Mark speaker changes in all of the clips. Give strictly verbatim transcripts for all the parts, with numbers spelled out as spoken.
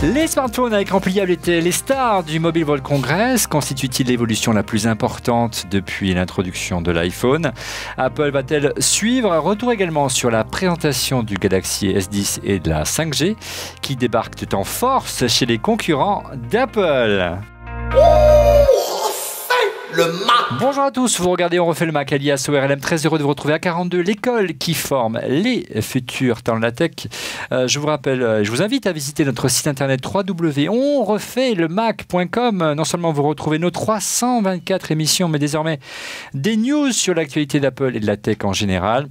Speaker 1: Les smartphones à écran pliable étaient les stars du Mobile World Congress. Constituent-ils l'évolution la plus importante depuis l'introduction de l'iPhone? Apple va-t-elle suivre? Retour également sur la présentation du Galaxy S dix et de la cinq G qui débarquent en force chez les concurrents d'Apple.
Speaker 2: Le Mac.
Speaker 1: Bonjour à tous, vous regardez On refait le Mac, alias O R L M, très heureux de vous retrouver à quarante-deux, l'école qui forme les futurs talents de la tech. Euh, je vous rappelle, euh, je vous invite à visiter notre site internet w w w point on refait le mac point com. Non seulement vous retrouvez nos trois cent vingt-quatre émissions, mais désormais des news sur l'actualité d'Apple et de la tech en général.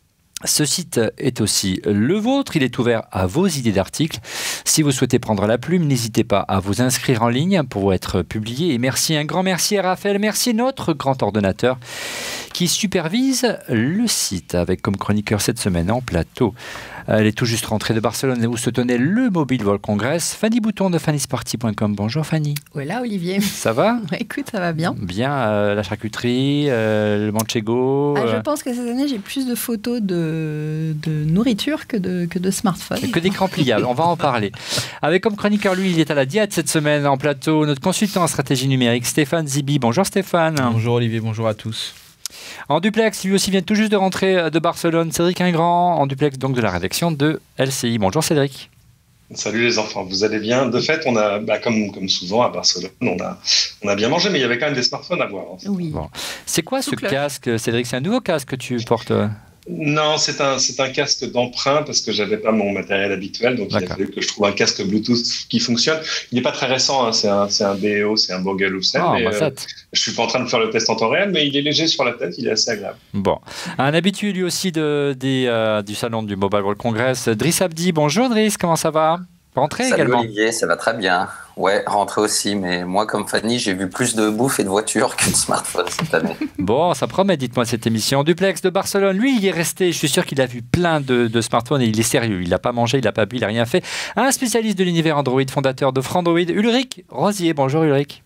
Speaker 1: Ce site est aussi le vôtre, il est ouvert à vos idées d'articles. Si vous souhaitez prendre la plume, n'hésitez pas à vous inscrire en ligne pour être publié. Et merci, un grand merci à Raphaël, merci notre grand ordonnateur qui supervise le site avec comme chroniqueur cette semaine en plateau. Elle est tout juste rentrée de Barcelone où se tenait le Mobile World Congress. Fanny Bouton de fanny sparty point com. Bonjour Fanny.
Speaker 3: Voilà Olivier.
Speaker 1: Ça va?
Speaker 3: Ouais, écoute, ça va bien.
Speaker 1: Bien, euh, la charcuterie, euh, le manchego.
Speaker 3: Ah, je
Speaker 1: euh...
Speaker 3: pense que cette année j'ai plus de photos de, de nourriture que de, que de smartphones.
Speaker 1: Que d'écran pliable, on va en parler. Avec comme chroniqueur, lui, il est à la diète cette semaine en plateau, notre consultant en stratégie numérique, Stéphane Zibi. Bonjour Stéphane.
Speaker 4: Bonjour Olivier, bonjour à tous.
Speaker 1: En duplex, lui aussi vient tout juste de rentrer de Barcelone, Cédric Ingrand, en duplex donc de la rédaction de L C I. Bonjour Cédric.
Speaker 5: Salut les enfants, vous allez bien? De fait, on a, bah, comme, comme souvent à Barcelone, on a, on a bien mangé, mais il y avait quand même des smartphones à voir. En fait.
Speaker 3: Oui.
Speaker 1: Bon. C'est quoi
Speaker 3: Souple.
Speaker 1: ce casque, Cédric? C'est un nouveau casque que tu portes?
Speaker 5: Non, c'est un, c'est un casque d'emprunt parce que j'avais pas mon matériel habituel, donc il a fallu que je trouve un casque Bluetooth qui fonctionne. Il n'est pas très récent, hein, c'est un, c'est un B O, c'est un Bogle ou
Speaker 1: Ah,
Speaker 5: mais,
Speaker 1: bah,
Speaker 5: euh, je suis pas en train de faire le test en temps réel, mais il est léger sur la tête, il est assez agréable.
Speaker 1: Bon, un habitué lui aussi de, des, euh, du salon du Mobile World Congress, Driss Abdi. Bonjour Driss, comment ça va? Rentré
Speaker 6: Salut
Speaker 1: également.
Speaker 6: Olivier, ça va très bien. Ouais, rentré aussi, mais moi comme Fanny, j'ai vu plus de bouffe et de voitures que de smartphones cette année.
Speaker 1: Bon, ça promet, dites-moi cette émission. Duplex de Barcelone, lui, il est resté, je suis sûr qu'il a vu plein de, de smartphones et il est sérieux. Il n'a pas mangé, il n'a pas bu, il n'a rien fait. Un spécialiste de l'univers Android, fondateur de Frandroid, Ulrich Rosier. Bonjour Ulrich.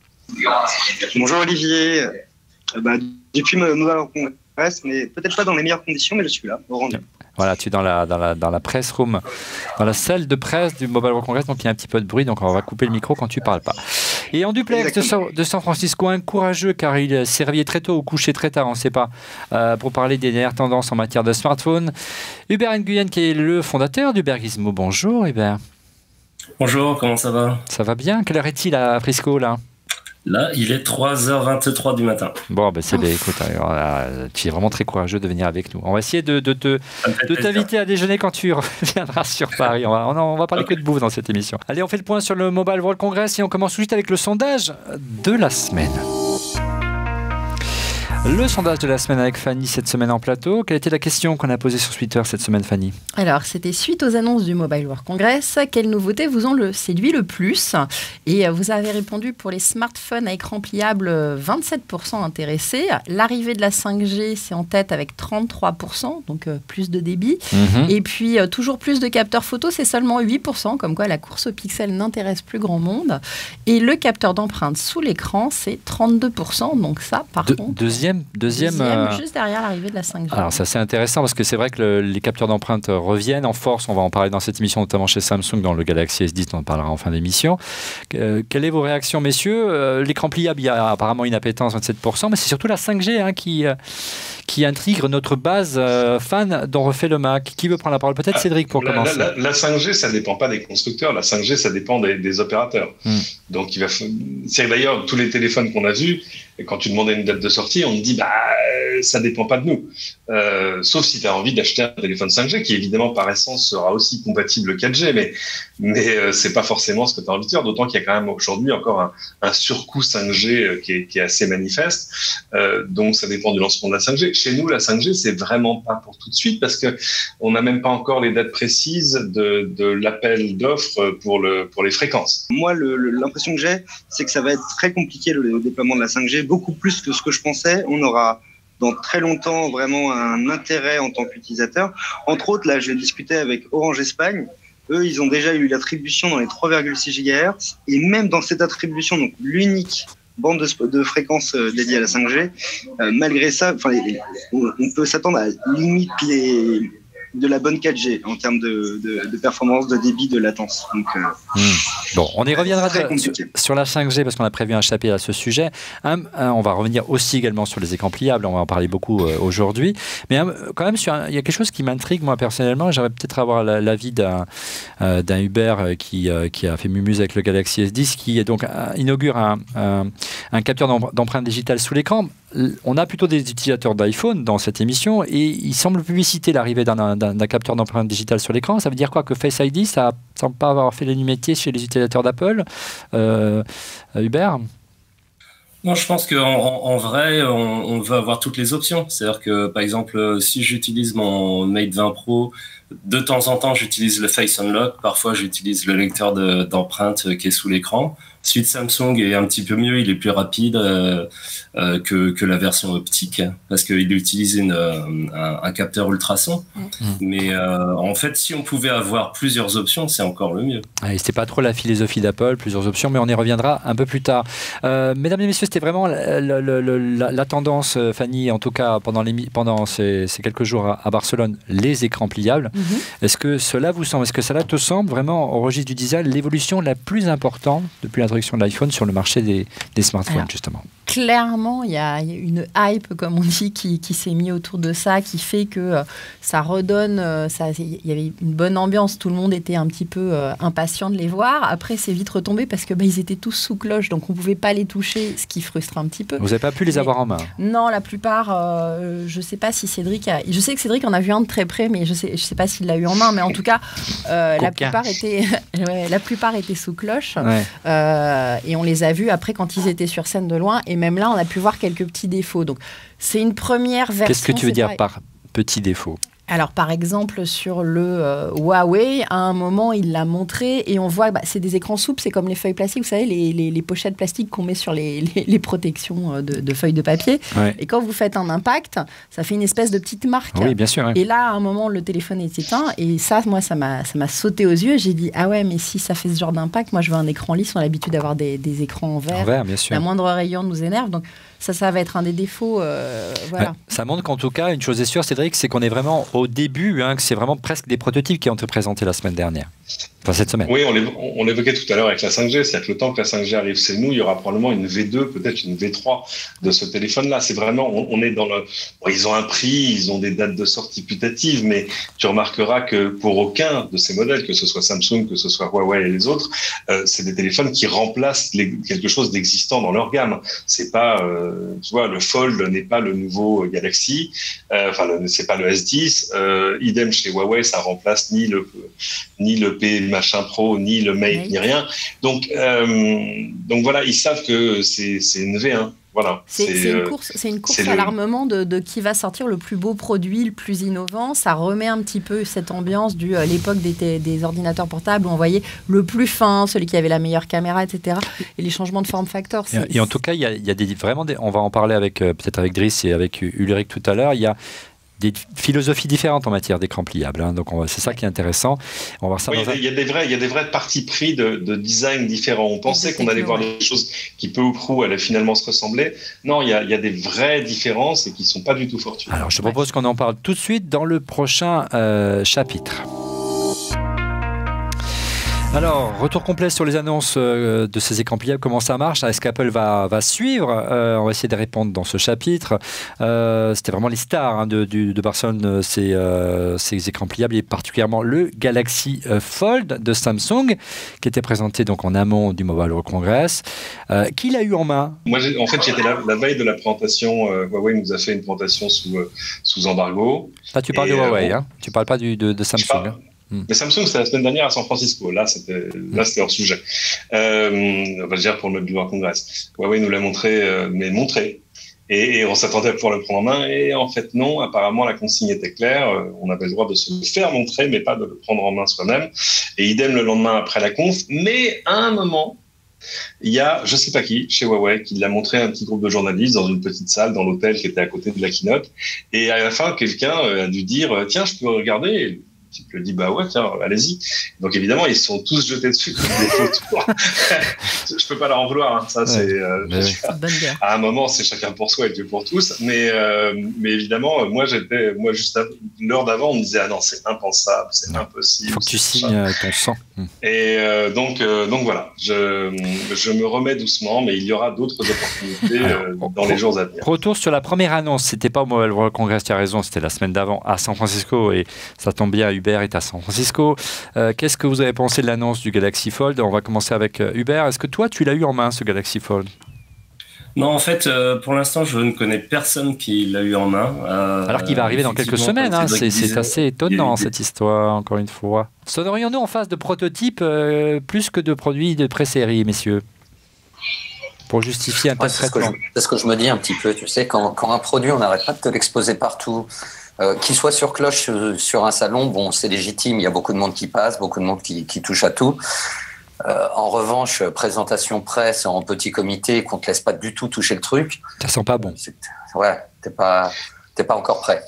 Speaker 7: Bonjour Olivier. Euh, bah, depuis ma nouvelle congrès, mais peut-être pas dans les meilleures conditions, mais je suis là, au rendu.
Speaker 1: Voilà, tu es dans la, dans, la, dans la press room, dans la salle de presse du Mobile World Congress, donc il y a un petit peu de bruit, donc on va couper le micro quand tu ne parles pas. Et en duplex de San, de San Francisco, un courageux, car il s'est réveillé très tôt ou couché très tard, on ne sait pas, euh, pour parler des dernières tendances en matière de smartphone. Hubert Nguyen, qui est le fondateur d'Hubert Gizmo. Bonjour Hubert.
Speaker 8: Bonjour, comment ça va?
Speaker 1: Ça va bien. Quelle heure est-il à Frisco, là?
Speaker 8: Là, il est trois heures vingt-trois du matin.
Speaker 1: Bon, ben c'est bien, écoute, alors, là, tu es vraiment très courageux de venir avec nous. On va essayer de, de, de, de t'inviter à déjeuner quand tu reviendras sur Paris. On va, on, on va parler okay. que de bouffe dans cette émission. Allez, on fait le point sur le Mobile World Congress et on commence tout de suite avec le sondage de la semaine. Le sondage de la semaine avec Fanny cette semaine en plateau. Quelle était la question qu'on a posée sur Twitter cette semaine, Fanny?
Speaker 3: Alors, c'était suite aux annonces du Mobile World Congress. Quelles nouveautés vous ont le séduit le plus? Et vous avez répondu pour les smartphones à écran pliable, vingt-sept pour cent intéressés. L'arrivée de la cinq G, c'est en tête avec trente-trois pour cent, donc euh, plus de débit. Mm-hmm. Et puis, euh, toujours plus de capteurs photo, c'est seulement huit pour cent, comme quoi la course au pixel n'intéresse plus grand monde. Et le capteur d'empreinte sous l'écran, c'est trente-deux pour cent. Donc ça, par de, contre...
Speaker 1: Deuxième Deuxième,
Speaker 3: Deuxième
Speaker 1: euh...
Speaker 3: juste derrière l'arrivée de la cinq G.
Speaker 1: Alors ça c'est intéressant parce que c'est vrai que le, les capteurs d'empreinte reviennent en force. On va en parler dans cette émission, notamment chez Samsung dans le Galaxy S dix, on en parlera en fin d'émission. Euh, quelles sont vos réactions, messieurs? euh, L'écran pliable, il y a apparemment une appétence, vingt-sept pour cent, mais c'est surtout la cinq G hein, qui, euh, qui intrigue notre base euh, fan dont refait le Mac. Qui veut prendre la parole? Peut-être Cédric pour
Speaker 5: la,
Speaker 1: commencer.
Speaker 5: La, la, la cinq G, ça ne dépend pas des constructeurs. La cinq G, ça dépend des, des opérateurs. Hmm. Donc il va. C'est d'ailleurs tous les téléphones qu'on a vus. Et quand tu demandais une date de sortie, on te dit bah ça dépend pas de nous. Euh, sauf si tu as envie d'acheter un téléphone cinq G qui évidemment par essence sera aussi compatible quatre G, mais mais euh, c'est pas forcément ce que tu as envie de faire. D'autant qu'il y a quand même aujourd'hui encore un, un surcoût cinq G euh, qui, est, qui est assez manifeste. Euh, donc ça dépend du lancement de la cinq G. Chez nous, la cinq G c'est vraiment pas pour tout de suite parce que on n'a même pas encore les dates précises de, de l'appel d'offres pour le pour les fréquences.
Speaker 7: Moi, le, le, l'impression que j'ai, c'est que ça va être très compliqué le, le déploiement de la cinq G. Beaucoup plus que ce que je pensais. On aura dans très longtemps vraiment un intérêt en tant qu'utilisateur. Entre autres, là, j'ai discuté avec Orange Espagne. Eux, ils ont déjà eu l'attribution dans les trois virgule six gigahertz. Et même dans cette attribution, donc l'unique bande de, de fréquence dédiée à la cinq G, euh, malgré ça, on, on peut s'attendre à limite les de la bonne quatre G en termes de, de, de performance, de débit, de latence. Donc, euh,
Speaker 1: mmh. Bon, on y reviendra de, sur,
Speaker 7: compliqué.
Speaker 1: sur la cinq G parce qu'on a prévu un chapitre à ce sujet. Un, un, on va revenir aussi également sur les écrans pliables, on va en parler beaucoup euh, aujourd'hui. Mais un, quand même, sur un, il y a quelque chose qui m'intrigue, moi personnellement. J'aimerais peut-être avoir la, l'avis d'un, euh, d'un Hubert qui, euh, qui a fait mumuse avec le Galaxy S dix, qui donc, euh, inaugure un, un, un capteur d'empreinte digitale sous l'écran. On a plutôt des utilisateurs d'iPhone dans cette émission et il semble publiciter l'arrivée d'un, d'un, d'un capteur d'empreinte digitale sur l'écran. Ça veut dire quoi? Que Face I D, ça ne semble pas avoir fait les métiers chez les utilisateurs d'Apple, euh, Hubert?
Speaker 8: Non, je pense qu'en en, en vrai, on, on veut avoir toutes les options. C'est-à-dire que, par exemple, si j'utilise mon Mate vingt Pro, de temps en temps, j'utilise le Face Unlock. Parfois, j'utilise le lecteur de, d'empreinte qui est sous l'écran. Suite Samsung est un petit peu mieux, il est plus rapide euh, euh, que, que la version optique parce qu'il utilise une, un, un capteur ultrason. Mmh. Mais euh, en fait, si on pouvait avoir plusieurs options, c'est encore le mieux.
Speaker 1: Ah, c'était pas trop la philosophie d'Apple, plusieurs options, mais on y reviendra un peu plus tard. Euh, mesdames et messieurs, c'était vraiment la, la, la, la, la tendance, Fanny, en tout cas pendant, les, pendant ces, ces quelques jours à, à Barcelone, les écrans pliables. Mmh. Est-ce que cela vous semble, est-ce que cela te semble vraiment au registre du design l'évolution la plus importante depuis l'introduction de l'iPhone sur le marché des, des smartphones? Alors, justement,
Speaker 3: clairement, il y, y a une hype, comme on dit, qui, qui s'est mise autour de ça, qui fait que euh, ça redonne, euh, ça, il y avait une bonne ambiance, tout le monde était un petit peu euh, impatient de les voir. Après, c'est vite retombé parce que bah, ils étaient tous sous cloche, donc on ne pouvait pas les toucher, ce qui frustre un petit peu.
Speaker 1: Vous n'avez pas pu les
Speaker 3: mais,
Speaker 1: avoir en main?
Speaker 3: Non, la plupart, euh, je ne sais pas si Cédric a... Je sais que Cédric en a vu un de très près, mais je ne sais, je sais pas s'il l'a eu en main, mais en tout cas, euh, la, plupart étaient, ouais, la plupart étaient sous cloche. Ouais. Euh, et on les a vus après quand ils étaient sur scène de loin, et même là on a pu voir quelques petits défauts. Donc c'est une première version.
Speaker 1: Qu'est-ce que tu veux dire
Speaker 3: pareil.
Speaker 1: par petits défauts?
Speaker 3: Alors, par exemple, sur le euh, Huawei, à un moment, il l'a montré et on voit, bah, c'est des écrans souples, c'est comme les feuilles plastiques, vous savez, les, les, les pochettes plastiques qu'on met sur les, les, les protections de, de feuilles de papier. Ouais. Et quand vous faites un impact, ça fait une espèce de petite marque.
Speaker 1: Oui, bien sûr. Ouais.
Speaker 3: Et là, à un moment, le téléphone est éteint et ça, moi, ça m'a, ça m'a sauté aux yeux. J'ai dit, ah ouais, mais si ça fait ce genre d'impact, moi, je veux un écran lisse. On a l'habitude d'avoir des, des écrans en verre.
Speaker 1: En verre, bien sûr.
Speaker 3: La moindre rayon nous énerve. Donc, ça, ça va être un des défauts. Euh, voilà.
Speaker 1: Ouais, ça montre qu'en tout cas, une chose est sûre, Cédric, c'est qu'on est vraiment au début, hein, que c'est vraiment presque des prototypes qui ont été présentés la semaine dernière. Enfin, cette semaine.
Speaker 5: Oui, on l'évoquait tout à l'heure avec la cinq G, c'est-à-dire que le temps que la cinq G arrive chez nous, il y aura probablement une V deux, peut-être une V trois de ce téléphone-là. C'est vraiment, on, on est dans le... Bon, ils ont un prix, ils ont des dates de sortie putatives, mais tu remarqueras que pour aucun de ces modèles, que ce soit Samsung, que ce soit Huawei et les autres, euh, c'est des téléphones qui remplacent les, quelque chose d'existant dans leur gamme. C'est pas, euh, tu vois, le Fold n'est pas le nouveau Galaxy, euh, enfin, le, c'est pas le S dix, euh, idem chez Huawei, ça remplace ni le, ni le P machin Pro, ni le Mate, oui. ni rien. Donc, euh, donc voilà, ils savent que c'est, c'est une V un. Voilà.
Speaker 3: C'est, c'est, c'est une course, c'est une course c'est à le... l'armement de, de qui va sortir le plus beau produit, le plus innovant. Ça remet un petit peu cette ambiance de l'époque des, des ordinateurs portables où on voyait le plus fin, celui qui avait la meilleure caméra, et cetera. Et les changements de form factor.
Speaker 1: C'est, et, et en tout cas, il y a, y a des, vraiment des, on va en parler avec, euh, peut-être avec Driss et avec Ulrich tout à l'heure. Il y a des philosophies différentes en matière d'écran pliable, hein. Donc on va, c'est ça qui est intéressant. On va voir ça.
Speaker 5: Oui, il y a des vrais, il y a des vrais partis pris de, de design différents. On pensait qu'on allait voir des choses qui peu ou prou allaient finalement se ressembler. Non, il y a, il y a des vraies différences et qui sont pas du tout fortunes.
Speaker 1: Alors je te propose qu'on en parle tout de suite dans le prochain euh, chapitre. Alors, retour complet sur les annonces euh, de ces écrans pliables, comment ça marche? Est-ce qu'Apple va, va suivre? euh, On va essayer de répondre dans ce chapitre. Euh, c'était vraiment les stars hein, de, de, de Barcelone, ces, euh, ces écrans pliables, et particulièrement le Galaxy Fold de Samsung, qui était présenté donc en amont du Mobile World Congress. Euh, qui l'a eu en main?
Speaker 5: Moi, en fait, j'étais là la veille de la présentation. Euh, Huawei nous a fait une présentation sous, euh, sous embargo.
Speaker 1: Là, tu parles et, de Huawei, euh, hein tu ne parles pas du, de, de Samsung.
Speaker 5: Mais Samsung, c'était la semaine dernière à San Francisco. Là, c'était, là, c'était hors sujet. Euh, on va le dire pour le Mobile World Congress. Huawei nous l'a montré, euh, mais montré. Et, et on s'attendait à pouvoir le prendre en main. Et en fait, non. Apparemment, la consigne était claire. On avait le droit de se le faire montrer, mais pas de le prendre en main soi-même. Et idem le lendemain après la conf. Mais à un moment, il y a, je sais pas qui, chez Huawei, qui l'a montré à un petit groupe de journalistes dans une petite salle dans l'hôtel qui était à côté de la keynote. Et à la fin, quelqu'un a dû dire, tiens, je peux regarder. Je lui dis bah ouais tiens allez-y. Donc évidemment ils se sont tous jetés dessus des photos je peux pas leur en vouloir. Hein. Ça, ouais. c'est, euh,
Speaker 1: oui.
Speaker 5: à, à un moment, c'est chacun pour soi et Dieu pour tous. Mais, euh, mais évidemment, moi, j'étais, moi, juste à, l'heure d'avant, on me disait, ah non, c'est impensable, c'est non. impossible.
Speaker 1: Il faut que tu signes ton sang.
Speaker 5: Et euh, donc, euh, donc voilà, je, je me remets doucement, mais il y aura d'autres opportunités euh, dans les jours à venir.
Speaker 1: Retour sur la première annonce, c'était pas au Mobile World Congress, tu as raison, c'était la semaine d'avant à San Francisco et ça tombe bien, Hubert est à San Francisco. Euh, qu'est-ce que vous avez pensé de l'annonce du Galaxy Fold? On va commencer avec euh, Hubert. Est-ce que toi, tu l'as eu en main, ce Galaxy Fold?
Speaker 8: Non, en fait, euh, pour l'instant, je ne connais personne qui l'a eu en main. Euh,
Speaker 1: Alors qu'il va arriver dans quelques semaines. Hein, c'est, c'est assez étonnant, des... cette histoire, encore une fois. Serions-nous en phase de prototypes euh, plus que de produits de pré-série, messieurs, pour justifier un tel
Speaker 6: ouais, c'est
Speaker 1: traitement?
Speaker 6: ce je, c'est ce que je me dis un petit peu. Tu sais, quand, quand un produit, on n'arrête pas de te l'exposer partout, euh, qu'il soit sur cloche euh, sur un salon, bon, c'est légitime. Il y a beaucoup de monde qui passe, beaucoup de monde qui, qui touche à tout. Euh, en revanche, présentation presse en petit comité, qu'on te laisse pas du tout toucher le truc.
Speaker 1: Ça sent pas bon.
Speaker 6: C'est, ouais, t'es pas, t'es pas encore prêt.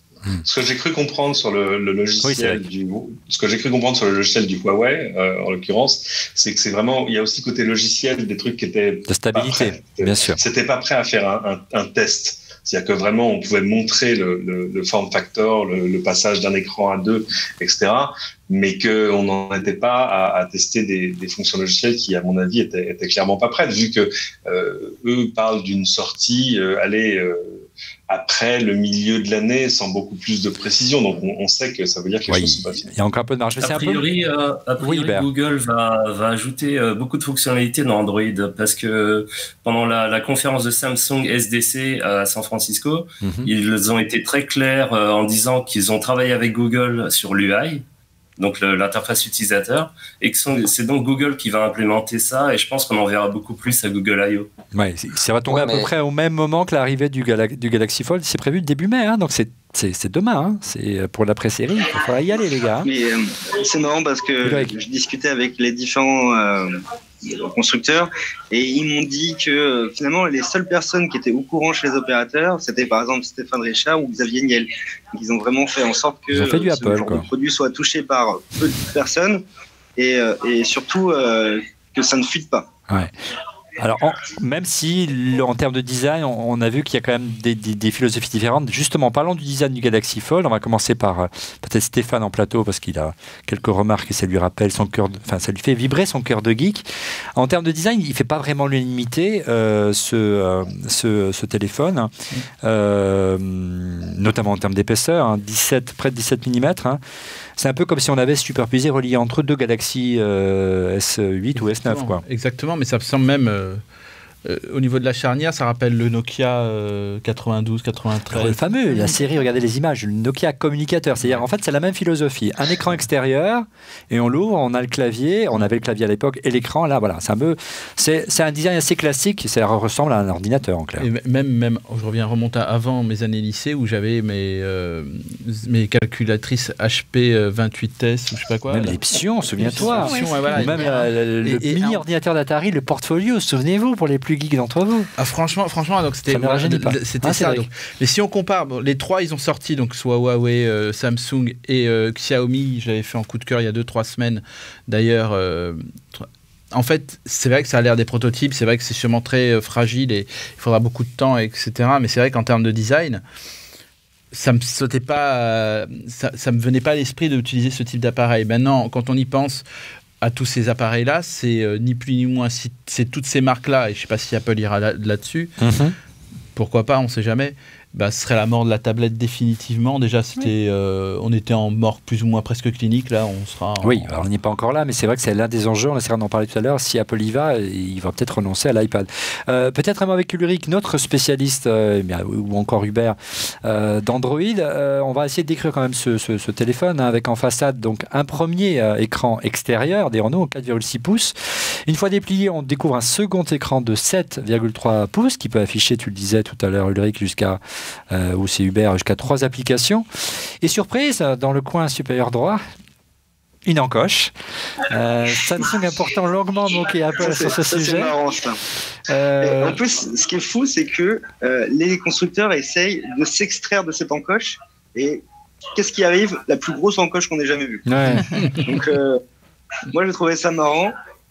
Speaker 5: Ce que j'ai cru comprendre sur le, le logiciel oui, du, ce que j'ai cru comprendre sur le logiciel du Huawei, euh, en l'occurrence, c'est que c'est vraiment, il y a aussi côté logiciel des trucs qui étaient
Speaker 1: de stabilité,
Speaker 5: pas prêts.
Speaker 1: Bien sûr.
Speaker 5: C'était pas prêt à faire un, un, un test. C'est-à-dire que vraiment, on pouvait montrer le, le, le form factor, le, le passage d'un écran à deux, et cetera, mais qu'on n'en était pas à, à tester des, des fonctions logicielles qui, à mon avis, étaient, étaient clairement pas prêtes, vu que euh, eux parlent d'une sortie, euh, allez, euh, après le milieu de l'année, sans beaucoup plus de précision. Donc, on, on sait que ça veut dire que les
Speaker 1: oui,
Speaker 5: choses sont pas finies.
Speaker 1: Il y a encore un peu de marge.
Speaker 8: A priori, peu... euh, a priori oui, Google va, va ajouter euh, beaucoup de fonctionnalités dans Android, parce que pendant la, la conférence de Samsung S D C à San Francisco, mm-hmm. ils ont été très clairs euh, en disant qu'ils ont travaillé avec Google sur l'U I, donc le, l'interface utilisateur, et que sont, c'est donc Google qui va implémenter ça, et je pense qu'on en verra beaucoup plus à Google I O.
Speaker 1: Ouais, ça va tomber ouais, à mais... peu près au même moment que l'arrivée du, Gala- du Galaxy Fold. C'est prévu début mai, hein, donc c'est, c'est, c'est demain. Hein, c'est pour l'après-série, il faudra y aller, les gars.
Speaker 7: Mais euh, c'est marrant parce que je, je discutais avec les différents euh, constructeurs et ils m'ont dit que euh, finalement les seules personnes qui étaient au courant chez les opérateurs, c'était par exemple Stéphane Richard ou Xavier Niel. Donc, ils ont vraiment fait en sorte que
Speaker 1: fait du
Speaker 7: ce
Speaker 1: Apple,
Speaker 7: genre
Speaker 1: quoi.
Speaker 7: de produit soit touché par peu de personnes et, euh, et surtout euh, que ça ne fuite pas.
Speaker 1: Ouais. Alors, en, même si, en termes de design, on, on a vu qu'il y a quand même des, des, des philosophies différentes. Justement, parlons du design du Galaxy Fold. On va commencer par euh, peut-être Stéphane en plateau, parce qu'il a quelques remarques et ça lui rappelle son cœur, de, enfin, ça lui fait vibrer son cœur de geek. En termes de design, il ne fait pas vraiment l'unanimité, euh, ce, euh, ce, ce téléphone, euh, notamment en termes d'épaisseur, hein, dix-sept, près de dix-sept millimètres. Hein. C'est un peu comme si on avait superposé, relié entre deux Galaxy euh, S huit Exactement. Ou S neuf. Quoi.
Speaker 2: Exactement, mais ça me semble même, euh, euh, au niveau de la charnière, ça rappelle le Nokia euh, quatre-vingt-douze quatre-vingt-treize.
Speaker 1: Alors, le fameux, la série, regardez les images, le Nokia communicateur. C'est-à-dire, en fait, c'est la même philosophie. Un écran extérieur, et on l'ouvre, on a le clavier, on avait le clavier à l'époque, et l'écran, là, voilà. C'est un, peu, c'est, c'est un design assez classique, ça ressemble à un ordinateur, en clair.
Speaker 2: Et même, même, je reviens remonter avant mes années lycée, où j'avais mes, euh, mes calculatrices H P vingt-huit S, ou je sais pas quoi.
Speaker 1: Même les Psion, souviens-toi.
Speaker 2: Ouais, ouais, voilà,
Speaker 1: ou même la, la, le et, mini-ordinateur d'Atari, le Portfolio, souvenez-vous, pour les plus geeks d'entre vous.
Speaker 2: Ah, franchement, franchement, donc c'était,
Speaker 1: ça
Speaker 2: c'était ah, ça. Donc. Mais si on compare, bon, les trois, ils ont sorti, donc soit Huawei, euh, Samsung et euh, Xiaomi. Je l'avais fait en coup de cœur il y a deux trois semaines. D'ailleurs, euh, en fait, c'est vrai que ça a l'air des prototypes. C'est vrai que c'est sûrement très euh, fragile et il faudra beaucoup de temps, et cetera. Mais c'est vrai qu'en termes de design, ça me sautait pas, euh, ça, ça me venait pas à l'esprit d'utiliser ce type d'appareil. Maintenant, quand on y pense à tous ces appareils-là, c'est euh, ni plus ni moins, si, c'est toutes ces marques-là, et je ne sais pas si Apple ira là, là-dessus, mm-hmm. pourquoi pas, on ne sait jamais, bah, ce serait la mort de la tablette définitivement. Déjà, c'était, oui. euh, on était en mort plus ou moins presque clinique, là, on sera... En...
Speaker 1: Oui, alors on n'est pas encore là, mais c'est vrai que c'est l'un des enjeux, on essaiera d'en parler tout à l'heure, si Apple y va, il va peut-être renoncer à l'iPad. Euh, peut-être un mot avec Ulrich, notre spécialiste, euh, ou encore Hubert, euh, d'Android, euh, on va essayer de décrire quand même ce, ce, ce téléphone, hein, avec en façade donc un premier euh, écran extérieur, des Renault, quatre virgule six pouces. Une fois déplié, on découvre un second écran de sept virgule trois pouces, qui peut afficher, tu le disais tout à l'heure Ulrich, jusqu'à Euh, où c'est Hubert, jusqu'à trois applications. Et surprise, dans le coin supérieur droit, une encoche. Euh, Samsung a pourtant longuement moqué Apple
Speaker 7: ça,
Speaker 1: sur ce
Speaker 7: ça,
Speaker 1: sujet.
Speaker 7: C'est marrant, ça.
Speaker 1: Euh...
Speaker 7: En plus, ce qui est fou, c'est que euh, les constructeurs essayent de s'extraire de cette encoche. Et qu'est-ce qui arrive? La plus grosse encoche qu'on ait jamais vue.
Speaker 1: Ouais.
Speaker 7: Donc, euh, moi, je trouvais ça marrant.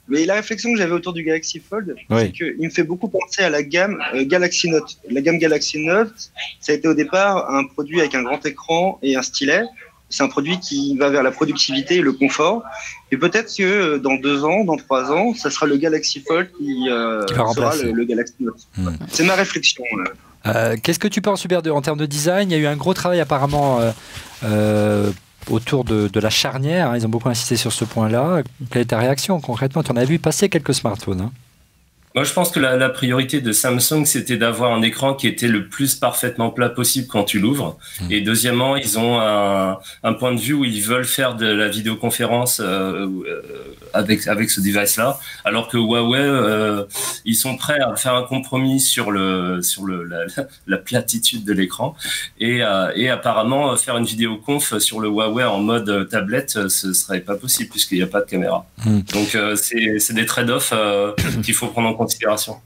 Speaker 7: Mais la réflexion que j'avais autour du Galaxy Fold,
Speaker 1: Oui.
Speaker 7: c'est qu'il me fait beaucoup penser à la gamme euh, Galaxy Note. La gamme Galaxy Note, ça a été au départ un produit avec un grand écran et un stylet. C'est un produit qui va vers la productivité et le confort. Et peut-être que euh, dans deux ans, dans trois ans, ça sera le Galaxy Fold qui, euh,
Speaker 1: Qui va
Speaker 7: sera
Speaker 1: remplacer.
Speaker 7: le, le Galaxy Note.
Speaker 1: Hmm.
Speaker 7: C'est ma réflexion. euh.
Speaker 1: Euh, Qu'est-ce que tu penses, Hubert, de- en termes de design? Il y a eu un gros travail apparemment euh, euh, autour de, de la charnière. Hein. Ils ont beaucoup insisté sur ce point-là. Quelle est ta réaction concrètement? Tu en as vu passer quelques smartphones. Hein.
Speaker 8: Moi, je pense que la, la priorité de Samsung, c'était d'avoir un écran qui était le plus parfaitement plat possible quand tu l'ouvres.
Speaker 1: Mmh.
Speaker 8: Et deuxièmement, ils ont un, un point de vue où ils veulent faire de la vidéoconférence euh, euh, avec avec ce device-là, alors que Huawei, euh, ils sont prêts à faire un compromis sur le sur le la, la platitude de l'écran et euh, et apparemment faire une vidéoconf sur le Huawei en mode tablette, ce serait pas possible puisqu'il n'y a pas de caméra.
Speaker 1: Mmh.
Speaker 8: Donc euh, c'est c'est des trade-offs euh, qu'il faut prendre en considération.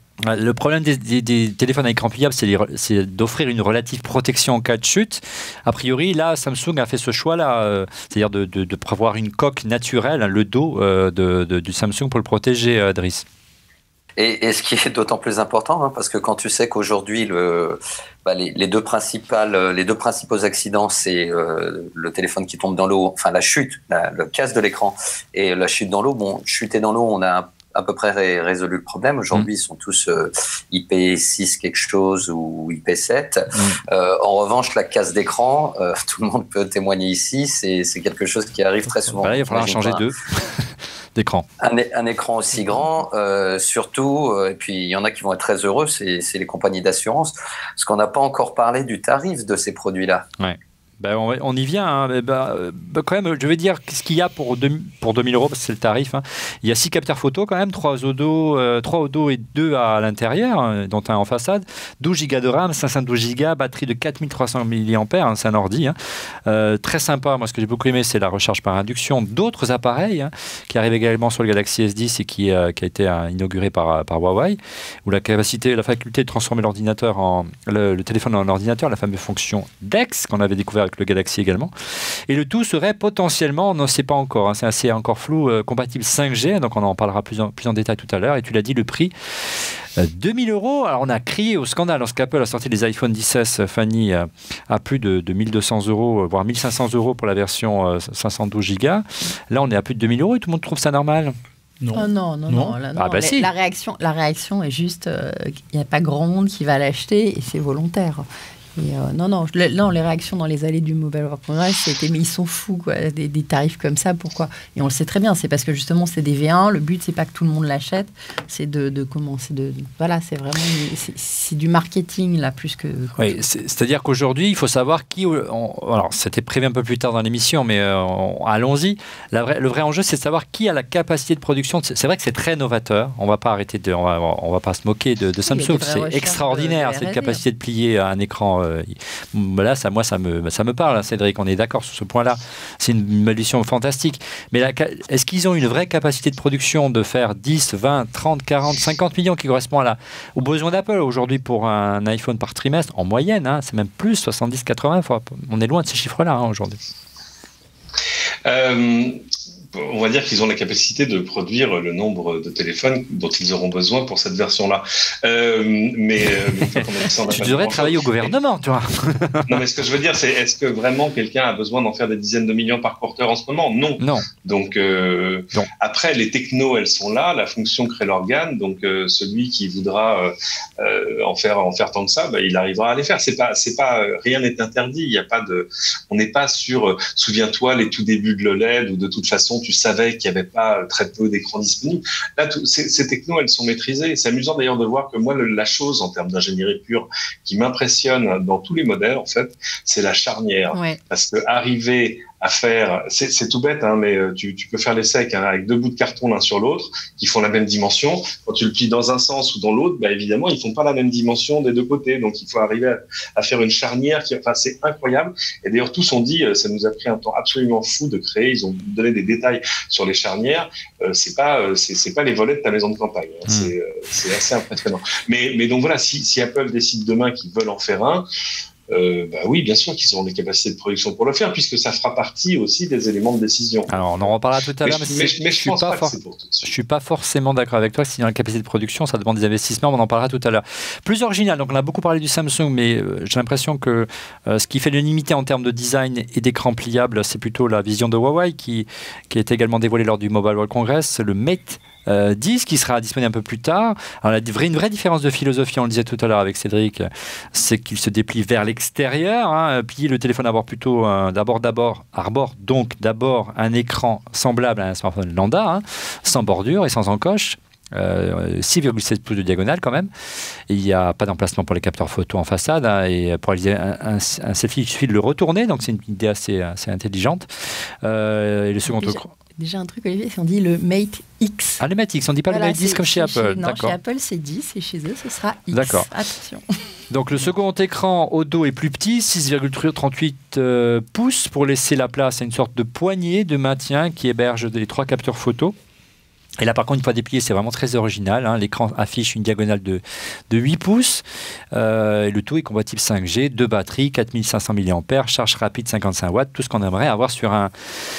Speaker 1: Le problème des, des, des téléphones à écran pliable, c'est, les, c'est d'offrir une relative protection en cas de chute. A priori, là, Samsung a fait ce choix-là, euh, c'est-à-dire de, de, de prévoir une coque naturelle, hein, le dos euh, de, de, du Samsung pour le protéger, euh, Driss.
Speaker 6: Et, et ce qui est d'autant plus important, hein, parce que quand tu sais qu'aujourd'hui, le, bah, les, les, deux principales, les deux principaux accidents, c'est euh, le téléphone qui tombe dans l'eau, enfin la chute, la, le casse de l'écran et la chute dans l'eau. Bon, chuter dans l'eau, on a un à peu près ré- résolu le problème. Aujourd'hui, mmh. ils sont tous euh, I P six quelque chose ou I P sept. Mmh. Euh, en revanche, la casse d'écran, euh, tout le monde peut témoigner ici, c'est, c'est quelque chose qui arrive très souvent.
Speaker 1: Bah là, il va falloir changer deux d'écran.
Speaker 6: Un, un écran aussi grand, euh, surtout, euh, et puis il y en a qui vont être très heureux, c'est, c'est les compagnies d'assurance, parce qu'on n'a pas encore parlé du tarif de ces produits-là.
Speaker 1: Ouais. Ben on, on y vient. Hein. Ben, ben, quand même, je vais dire ce qu'il y a pour, deux, pour deux mille euros, parce que c'est le tarif. Hein. Il y a six capteurs photo quand même, trois au dos, euh, trois au dos et deux à l'intérieur, hein, dont un en façade. douze gigas de RAM, cinq cent douze gigas, batterie de quatre mille trois cents milliampères heure, hein, c'est un ordi. Hein. Euh, très sympa. Moi, ce que j'ai beaucoup aimé, c'est la recharge par induction d'autres appareils hein, qui arrivent également sur le Galaxy S dix et qui, euh, qui a été euh, inauguré par, par Huawei, où la capacité, la faculté de transformer l'ordinateur en le, le téléphone en ordinateur, la fameuse fonction D E X qu'on avait découvert avec le Galaxy également. Et le tout serait potentiellement, on ne sait pas encore, hein, c'est assez encore flou, euh, compatible cinq G, donc on en parlera plus en, plus en détail tout à l'heure. Et tu l'as dit, le prix, euh, deux mille euros. Alors on a crié au scandale lorsqu'Apple a sorti les iPhone dix S, Fanny, euh, à plus de, de mille deux cents euros, voire mille cinq cents euros pour la version euh, cinq cent douze gigas. Là on est à plus de deux mille euros et tout le monde trouve ça normal.
Speaker 3: Non. Oh non, non, non. non, là, non.
Speaker 1: Ah bah
Speaker 3: la,
Speaker 1: si.
Speaker 3: la, réaction, la réaction est juste, il euh, n'y a pas grand monde qui va l'acheter et c'est volontaire. Et euh, non, non, le, non, les réactions dans les allées du Mobile World Congress, c'était mais ils sont fous, quoi, des, des tarifs comme ça, pourquoi? Et on le sait très bien, c'est parce que justement c'est des V un, le but c'est pas que tout le monde l'achète, c'est de, de comment, c'est de, voilà, c'est vraiment, c'est, c'est du marketing là plus que.
Speaker 1: Oui, c'est, c'est-à-dire qu'aujourd'hui il faut savoir qui, on, alors c'était prévu un peu plus tard dans l'émission, mais euh, on, allons-y. La vraie, le vrai enjeu c'est de savoir qui a la capacité de production. C'est vrai que c'est très novateur. On va pas arrêter de, on va, on va pas se moquer de, de Samsung, c'est extraordinaire de, de cette capacité de plier un écran. Euh, Là, ça, moi, ça me, ça me parle, Cédric, on est d'accord sur ce point-là. C'est une solution fantastique. Mais là, est-ce qu'ils ont une vraie capacité de production de faire dix, vingt, trente, quarante, cinquante millions qui correspond à la, aux besoins d'Apple aujourd'hui pour un iPhone par trimestre, en moyenne, hein, c'est même plus, soixante-dix, quatre-vingts, on est loin de ces chiffres-là hein, aujourd'hui.
Speaker 5: Euh... On va dire qu'ils ont la capacité de produire le nombre de téléphones dont ils auront besoin pour cette version-là. Euh, mais, mais
Speaker 1: ça, tu devrais travailler au gouvernement, tu vois.
Speaker 5: Non, mais ce que je veux dire, c'est est-ce que vraiment quelqu'un a besoin d'en faire des dizaines de millions par porteur en ce moment? Non.
Speaker 1: Non.
Speaker 5: Donc euh, non. Après, les technos, elles sont là. La fonction crée l'organe. Donc euh, celui qui voudra euh, en faire en faire tant que ça, bah, il arrivera à les faire. C'est pas, c'est pas, rien n'est interdit. Il y a pas de, on n'est pas sur. Souviens-toi les tout débuts de l'O L E D où de toute façon tu savais qu'il n'y avait pas très peu d'écrans disponibles. Là, tout, ces, ces technos, elles sont maîtrisées. C'est amusant d'ailleurs de voir que moi, le, la chose en termes d'ingénierie pure qui m'impressionne dans tous les modèles, en fait, c'est la charnière.
Speaker 3: Ouais.
Speaker 5: Parce que arriver à faire, c'est, c'est tout bête, hein, mais tu, tu peux faire l'essai avec, hein, avec deux bouts de carton l'un sur l'autre qui font la même dimension. Quand tu le plies dans un sens ou dans l'autre, bah, évidemment, ils font pas la même dimension des deux côtés. Donc, il faut arriver à, à faire une charnière qui, enfin, c'est incroyable. Et d'ailleurs, tous ont dit, ça nous a pris un temps absolument fou de créer. Ils ont donné des détails sur les charnières. Euh, c'est pas, euh, c'est, c'est pas les volets de ta maison de campagne. Hein. Mmh. C'est, euh, c'est assez impressionnant. Mais, mais donc voilà, si, si Apple décide demain qu'ils veulent en faire un, euh, bah oui, bien sûr qu'ils auront les capacités de production pour le faire, puisque ça fera partie aussi des éléments de décision.
Speaker 1: Alors, on en reparlera tout à l'heure, mais,
Speaker 5: mais, mais, mais je suis pas, for...
Speaker 1: je suis pas forcément d'accord avec toi. Si dans la capacité de production, ça demande des investissements, on en parlera tout à l'heure. Plus original, donc on a beaucoup parlé du Samsung, mais euh, j'ai l'impression que euh, ce qui fait l'unanimité en termes de design et d'écran pliable, c'est plutôt la vision de Huawei qui, qui a été également dévoilée lors du Mobile World Congress, le Mate Euh, dix qui sera disponible un peu plus tard. Alors, la vraie, une vraie différence de philosophie, on le disait tout à l'heure avec Cédric, c'est qu'il se déplie vers l'extérieur. Hein. Plier le téléphone d'abord plutôt euh, d'abord d'abord arbore donc d'abord un écran semblable à un smartphone lambda, hein, sans bordure et sans encoche. Euh, six virgule sept pouces de diagonale quand même. Et il n'y a pas d'emplacement pour les capteurs photo en façade, hein, et pour réaliser un, un, un selfie, il suffit de le retourner, donc c'est une idée assez, assez intelligente. Euh, et le second écran.
Speaker 3: Déjà un truc, Olivier, c'est on dit le Mate X.
Speaker 1: Ah, le Mate X, on ne dit pas voilà, le Mate dix comme chez Apple.
Speaker 3: Chez, non, chez Apple c'est dix et chez eux ce sera X.
Speaker 1: D'accord.
Speaker 3: Attention.
Speaker 1: Donc le second écran au dos est plus petit, six virgule trente-huit euh, pouces, pour laisser la place à une sorte de poignée de maintien qui héberge les trois capteurs photo. Et là, par contre, une fois déplié, c'est vraiment très original. Hein. L'écran affiche une diagonale de, de huit pouces. Euh, et le tout est compatible cinq G, deux batteries, quatre mille cinq cents milliampères heure, charge rapide cinquante-cinq watts, tout ce qu'on aimerait avoir sur un,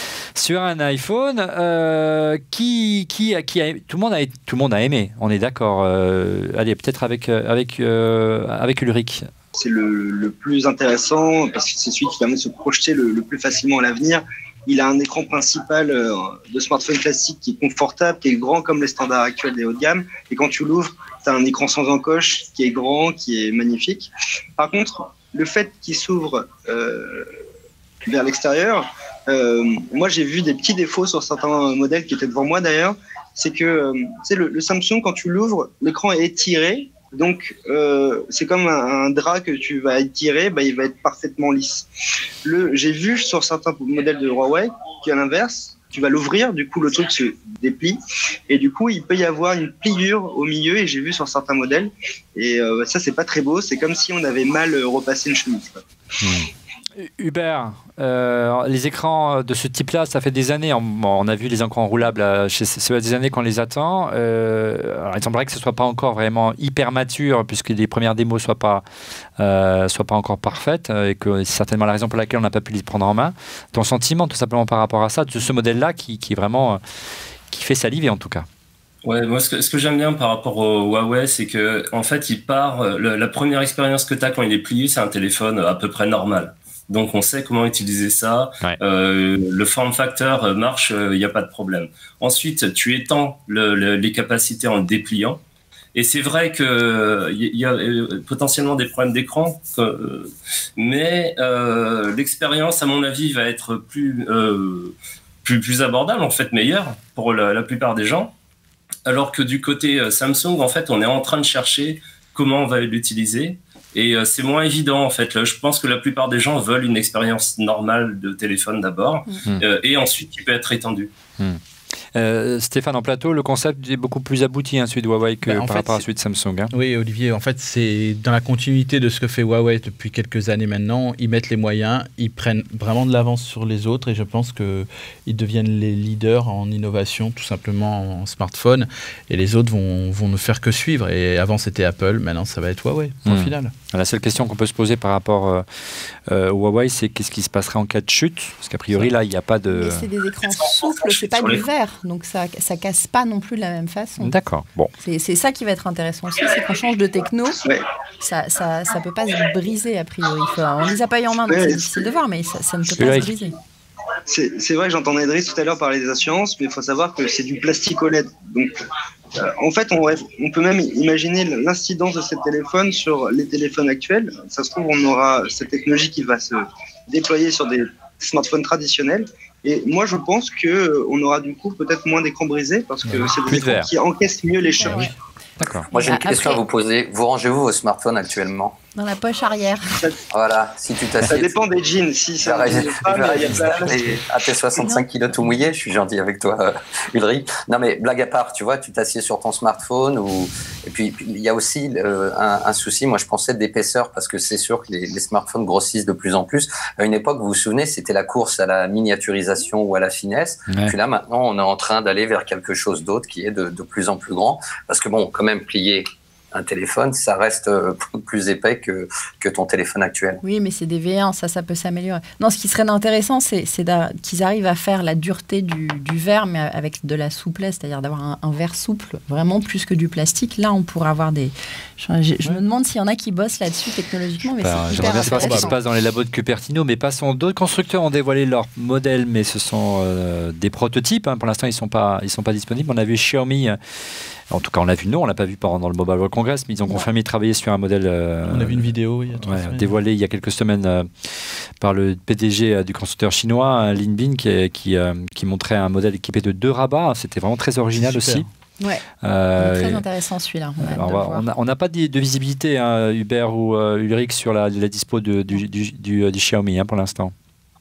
Speaker 1: sur un iPhone. Euh, qui, qui, qui a, tout, le monde a, tout le monde a aimé, on est d'accord. Euh, allez, peut-être avec, avec, euh, avec Ulrich.
Speaker 7: C'est le, le plus intéressant parce que c'est celui qui permet de se projeter le, le plus facilement à l'avenir. Il a un écran principal euh, de smartphone classique qui est confortable, qui est grand comme les standards actuels des haut de gamme. Et quand tu l'ouvres, tu as un écran sans encoche qui est grand, qui est magnifique. Par contre, le fait qu'il s'ouvre euh, vers l'extérieur, euh, moi j'ai vu des petits défauts sur certains modèles qui étaient devant moi d'ailleurs. C'est que euh, le, le Samsung, quand tu l'ouvres, l'écran est étiré. Donc, euh, c'est comme un, un drap que tu vas étirer, bah, il va être parfaitement lisse. Le, j'ai vu sur certains modèles de Huawei qu'à l'inverse, tu vas l'ouvrir, du coup le truc se déplie, et du coup il peut y avoir une pliure au milieu, et j'ai vu sur certains modèles, et euh, ça c'est pas très beau, c'est comme si on avait mal repassé une chemise.
Speaker 1: Mmh. Hubert, euh, les écrans de ce type-là, ça fait des années, on, on a vu les écrans roulables, chez, ça fait des années qu'on les attend. Euh, alors il semblerait que ce ne soit pas encore vraiment hyper mature, puisque les premières démos ne soient pas, euh, soient pas encore parfaites, et que c'est certainement la raison pour laquelle on n'a pas pu les prendre en main. Ton sentiment, tout simplement par rapport à ça, de ce modèle-là, qui, qui est vraiment, qui fait saliver en tout cas.
Speaker 8: Ouais, moi ce que, ce que j'aime bien par rapport au Huawei, c'est que en fait il part, le, la première expérience que tu as quand il est plié, c'est un téléphone à peu près normal. Donc on sait comment utiliser ça. Ouais. Euh, le form factor marche, il euh, n'y a pas de problème. Ensuite, tu étends le, le, les capacités en le dépliant. Et c'est vrai qu'il euh, y a euh, potentiellement des problèmes d'écran, euh, mais euh, l'expérience, à mon avis, va être plus, euh, plus, plus abordable, en fait meilleure pour la, la plupart des gens. Alors que du côté euh, Samsung, en fait, on est en train de chercher comment on va l'utiliser. Et euh, c'est moins évident en fait. Là, je pense que la plupart des gens veulent une expérience normale de téléphone d'abord, mmh. euh, et ensuite qui peut être étendue.
Speaker 1: Mmh. Euh, Stéphane, en plateau, le concept est beaucoup plus abouti, hein, celui de Huawei, que bah, par fait, rapport à celui de Samsung. Hein.
Speaker 2: Oui, Olivier, en fait, c'est dans la continuité de ce que fait Huawei depuis quelques années maintenant. Ils mettent les moyens, ils prennent vraiment de l'avance sur les autres, et je pense qu'ils deviennent les leaders en innovation, tout simplement en smartphone, et les autres vont, vont ne faire que suivre. Et avant, c'était Apple, maintenant, ça va être Huawei, au mmh. final.
Speaker 1: La seule question qu'on peut se poser par rapport euh, euh, au Huawei, c'est qu'est-ce qui se passerait en cas de chute? Parce qu'a priori, là, il n'y a pas de...
Speaker 3: Mais c'est des écrans souples, c'est pas du verre. Donc ça ça casse pas non plus de la même façon.
Speaker 1: D'accord. Bon.
Speaker 3: C'est, c'est ça qui va être intéressant aussi, c'est qu'on change de techno, ça ça ça peut pas se briser a priori. Faut, on les a pas eu en main, donc ouais, c'est difficile de voir, mais ça, ça ne peut pas se briser.
Speaker 7: C'est, c'est vrai que j'entendais Idriss tout à l'heure parler des assurances, mais il faut savoir que c'est du plastique O L E D. Donc, euh, en fait, on, on peut même imaginer l'incidence de ces téléphones sur les téléphones actuels. Ça se trouve, on aura cette technologie qui va se déployer sur des smartphones traditionnels. Et moi, je pense qu'on aura du coup peut-être moins d'écrans brisés parce que c'est des écrans qui encaissent mieux les chocs. Ouais.
Speaker 6: D'accord. Moi, j'ai une Après, question à vous poser. Vous rangez-vous vos smartphones actuellement?
Speaker 3: Dans la poche arrière.
Speaker 6: Voilà, si tu t'assieds.
Speaker 7: Ça dépend des jeans. Si ça pas, mais il y a
Speaker 6: à tes soixante-cinq kilos tout mouillé, je suis gentil avec toi, euh, Ulrich. Non, mais blague à part, tu vois, tu t'assieds sur ton smartphone. Ou... Et puis, il y a aussi euh, un, un souci, moi je pensais d'épaisseur, parce que c'est sûr que les, les smartphones grossissent de plus en plus. À une époque, vous vous souvenez, c'était la course à la miniaturisation ou à la finesse. Ouais. Puis là, maintenant, on est en train d'aller vers quelque chose d'autre qui est de, de plus en plus grand. Parce que bon, quand même, plier un téléphone, ça reste euh, plus épais que, que ton téléphone actuel.
Speaker 3: Oui, mais c'est des V un, ça, ça peut s'améliorer. Non, ce qui serait intéressant, c'est, c'est qu'ils arrivent à faire la dureté du, du verre, mais avec de la souplesse, c'est-à-dire d'avoir un, un verre souple, vraiment plus que du plastique. Là, on pourrait avoir des... Je, je, je me demande s'il y en a qui bossent là-dessus technologiquement, mais
Speaker 1: ben,
Speaker 3: c'est
Speaker 1: j'aimerais bien savoir ce qui se
Speaker 3: intéressant.
Speaker 1: passe dans les labos de Cupertino, mais passons. D'autres constructeurs ont dévoilé leurs modèles, mais ce sont euh, des prototypes. Hein. Pour l'instant, ils ne sont pas, ils sont pas disponibles. On a vu Xiaomi... Euh, En tout cas, on l'a vu, non, on l'a pas vu pendant le Mobile World Congress, mais ils ont confirmé travailler sur un modèle. Euh,
Speaker 2: on a vu une vidéo il y a trois
Speaker 1: ouais,
Speaker 2: semaines.
Speaker 1: dévoilé il y a quelques semaines euh, par le P D G euh, du constructeur chinois, Lin Bin, qui, qui, euh, qui montrait un modèle équipé de deux rabats. C'était vraiment très original aussi.
Speaker 3: Ouais,
Speaker 1: euh,
Speaker 3: très intéressant celui-là.
Speaker 1: On n'a pas de, de visibilité, hein, Hubert ou euh, Ulrich, sur la, la dispo de, du, du, du, du Xiaomi hein, pour l'instant.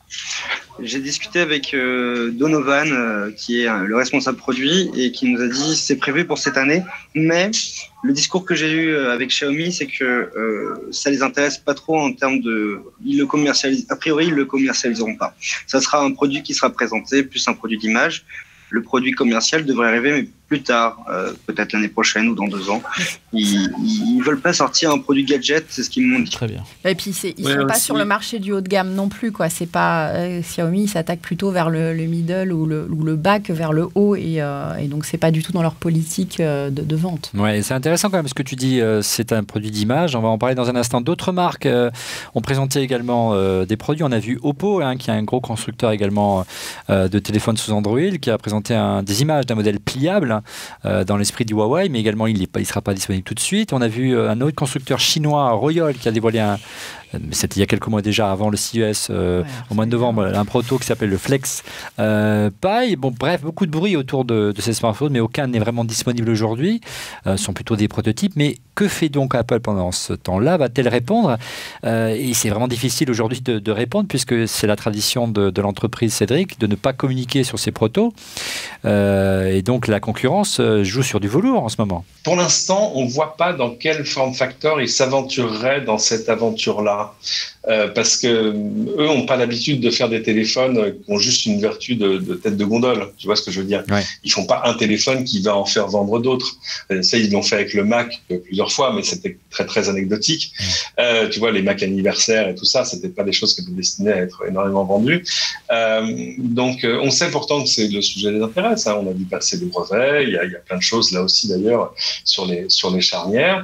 Speaker 7: J'ai discuté avec euh, Donovan, euh, qui est euh, le responsable produit, et qui nous a dit c'est prévu pour cette année. Mais le discours que j'ai eu avec Xiaomi, c'est que euh, ça les intéresse pas trop en termes de, ils le commercialisent. A priori, ils le commercialiseront pas. Ça sera un produit qui sera présenté, plus un produit d'image. Le produit commercial devrait arriver, mais plus tard, euh, peut-être l'année prochaine ou dans deux ans. Ils ne veulent pas sortir un produit gadget, c'est ce qu'ils m'ont dit.
Speaker 2: Très bien.
Speaker 3: Et puis, c'est, ils ne
Speaker 8: ouais,
Speaker 3: sont pas
Speaker 8: aussi.
Speaker 3: sur le marché du haut de gamme non plus, quoi. C'est pas, euh, Xiaomi s'attaque plutôt vers le, le middle ou le, ou le bas que vers le haut. Et, euh, et donc, ce n'est pas du tout dans leur politique euh, de, de vente.
Speaker 1: Ouais, c'est intéressant quand même ce que tu dis. Euh, c'est un produit d'image. On va en parler dans un instant. D'autres marques euh, ont présenté également euh, des produits. On a vu Oppo, hein, qui est un gros constructeur également euh, de téléphones sous Android, qui a présenté un, des images d'un modèle pliable euh, dans l'esprit du Huawei, mais également il ne sera pas disponible tout de suite. On a vu euh, un autre constructeur chinois, Royol, qui a dévoilé un, c'était il y a quelques mois déjà, avant le C E S, euh, ouais, au mois de novembre, un proto qui s'appelle le Flex euh, Pi. Bon, bref, beaucoup de bruit autour de, de ces smartphones, mais aucun n'est vraiment disponible aujourd'hui. Euh, ce sont plutôt des prototypes. Mais que fait donc Apple pendant ce temps-là? Va-t-elle répondre? euh, Et c'est vraiment difficile aujourd'hui de, de répondre, puisque c'est la tradition de, de l'entreprise Cédric de ne pas communiquer sur ses protos. Euh, et donc la concurrence joue sur du velours en ce moment.
Speaker 5: Pour l'instant, on ne voit pas dans quel form factor ils s'aventureraient dans cette aventure-là. Euh, parce que eux n'ont pas l'habitude de faire des téléphones qui ont juste une vertu de, de tête de gondole. Tu vois ce que je veux dire? Ouais. Ils font pas un téléphone qui va en faire vendre d'autres. Euh, ça, ils l'ont fait avec le Mac euh, plusieurs fois, mais c'était très très anecdotique. Mmh. Euh, tu vois, les Mac anniversaires et tout ça, c'était pas des choses qui étaient destinées à être énormément vendues. Euh, donc, euh, on sait pourtant que c'est le sujet des intérêts. Hein. On a vu passer des brevets. Il y a, il y a plein de choses là aussi d'ailleurs sur les sur les charnières.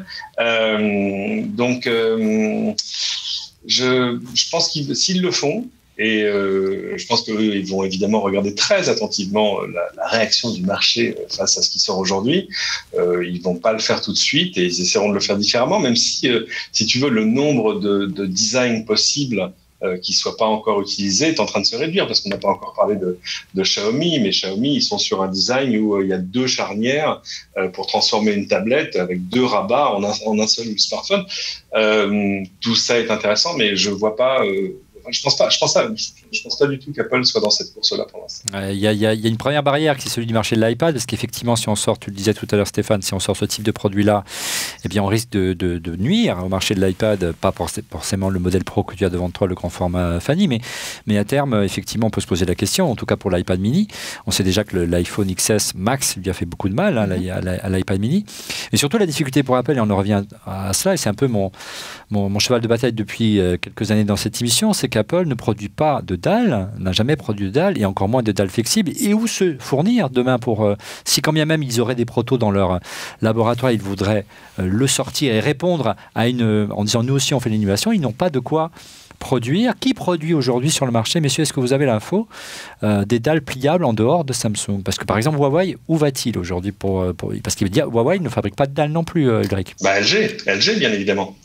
Speaker 5: Euh, donc euh, Je, je pense qu'ils s'ils le font, et euh, je pense qu'eux, ils vont évidemment regarder très attentivement la, la réaction du marché face à ce qui sort aujourd'hui. Euh, ils vont pas le faire tout de suite et ils essaieront de le faire différemment, même si, euh, si tu veux, le nombre de, de designs possibles euh, qui ne soient pas encore utilisés est en train de se réduire, parce qu'on n'a pas encore parlé de, de Xiaomi, mais Xiaomi, ils sont sur un design où euh, il y a deux charnières euh, pour transformer une tablette avec deux rabats en un, en un seul smartphone. Euh, tout ça est intéressant, mais je vois pas... Euh, Je pense pas, je pense pas, je pense pas du tout qu'Apple soit dans cette course-là pour l'instant.
Speaker 1: Il euh, y, y, y a une première barrière qui est celui du marché de l'iPad, parce qu'effectivement, si on sort, tu le disais tout à l'heure, Stéphane, si on sort ce type de produit-là, eh bien, on risque de, de, de nuire au marché de l'iPad, pas forcément le modèle Pro que tu as devant toi, le grand format Fanny, mais, mais à terme, effectivement, on peut se poser la question, en tout cas pour l'iPad mini. On sait déjà que le, l'iPhone X S Max lui a fait beaucoup de mal hein, mm-hmm. à l'iPad mini. Et surtout, la difficulté pour Apple, et on en revient à cela, et c'est un peu mon, mon, mon cheval de bataille depuis euh, quelques années dans cette émission, c'est qu'Apple ne produit pas de dalle, n'a jamais produit de dalle, et encore moins de dalle flexible. Et où se fournir demain pour... Euh, si quand bien même ils auraient des protos dans leur laboratoire, ils voudraient euh, le sortir et répondre à une... en disant, nous aussi on fait l'innovation, ils n'ont pas de quoi produire. Qui produit aujourd'hui sur le marché, messieurs, est-ce que vous avez l'info euh, des dalles pliables en dehors de Samsung? Parce que par exemple, Huawei, où va-t-il aujourd'hui pour, pour... Parce qu'il veut dire, Huawei ne fabrique pas de dalles non plus, euh, Ulrich.
Speaker 5: Bah, L G, L G bien évidemment.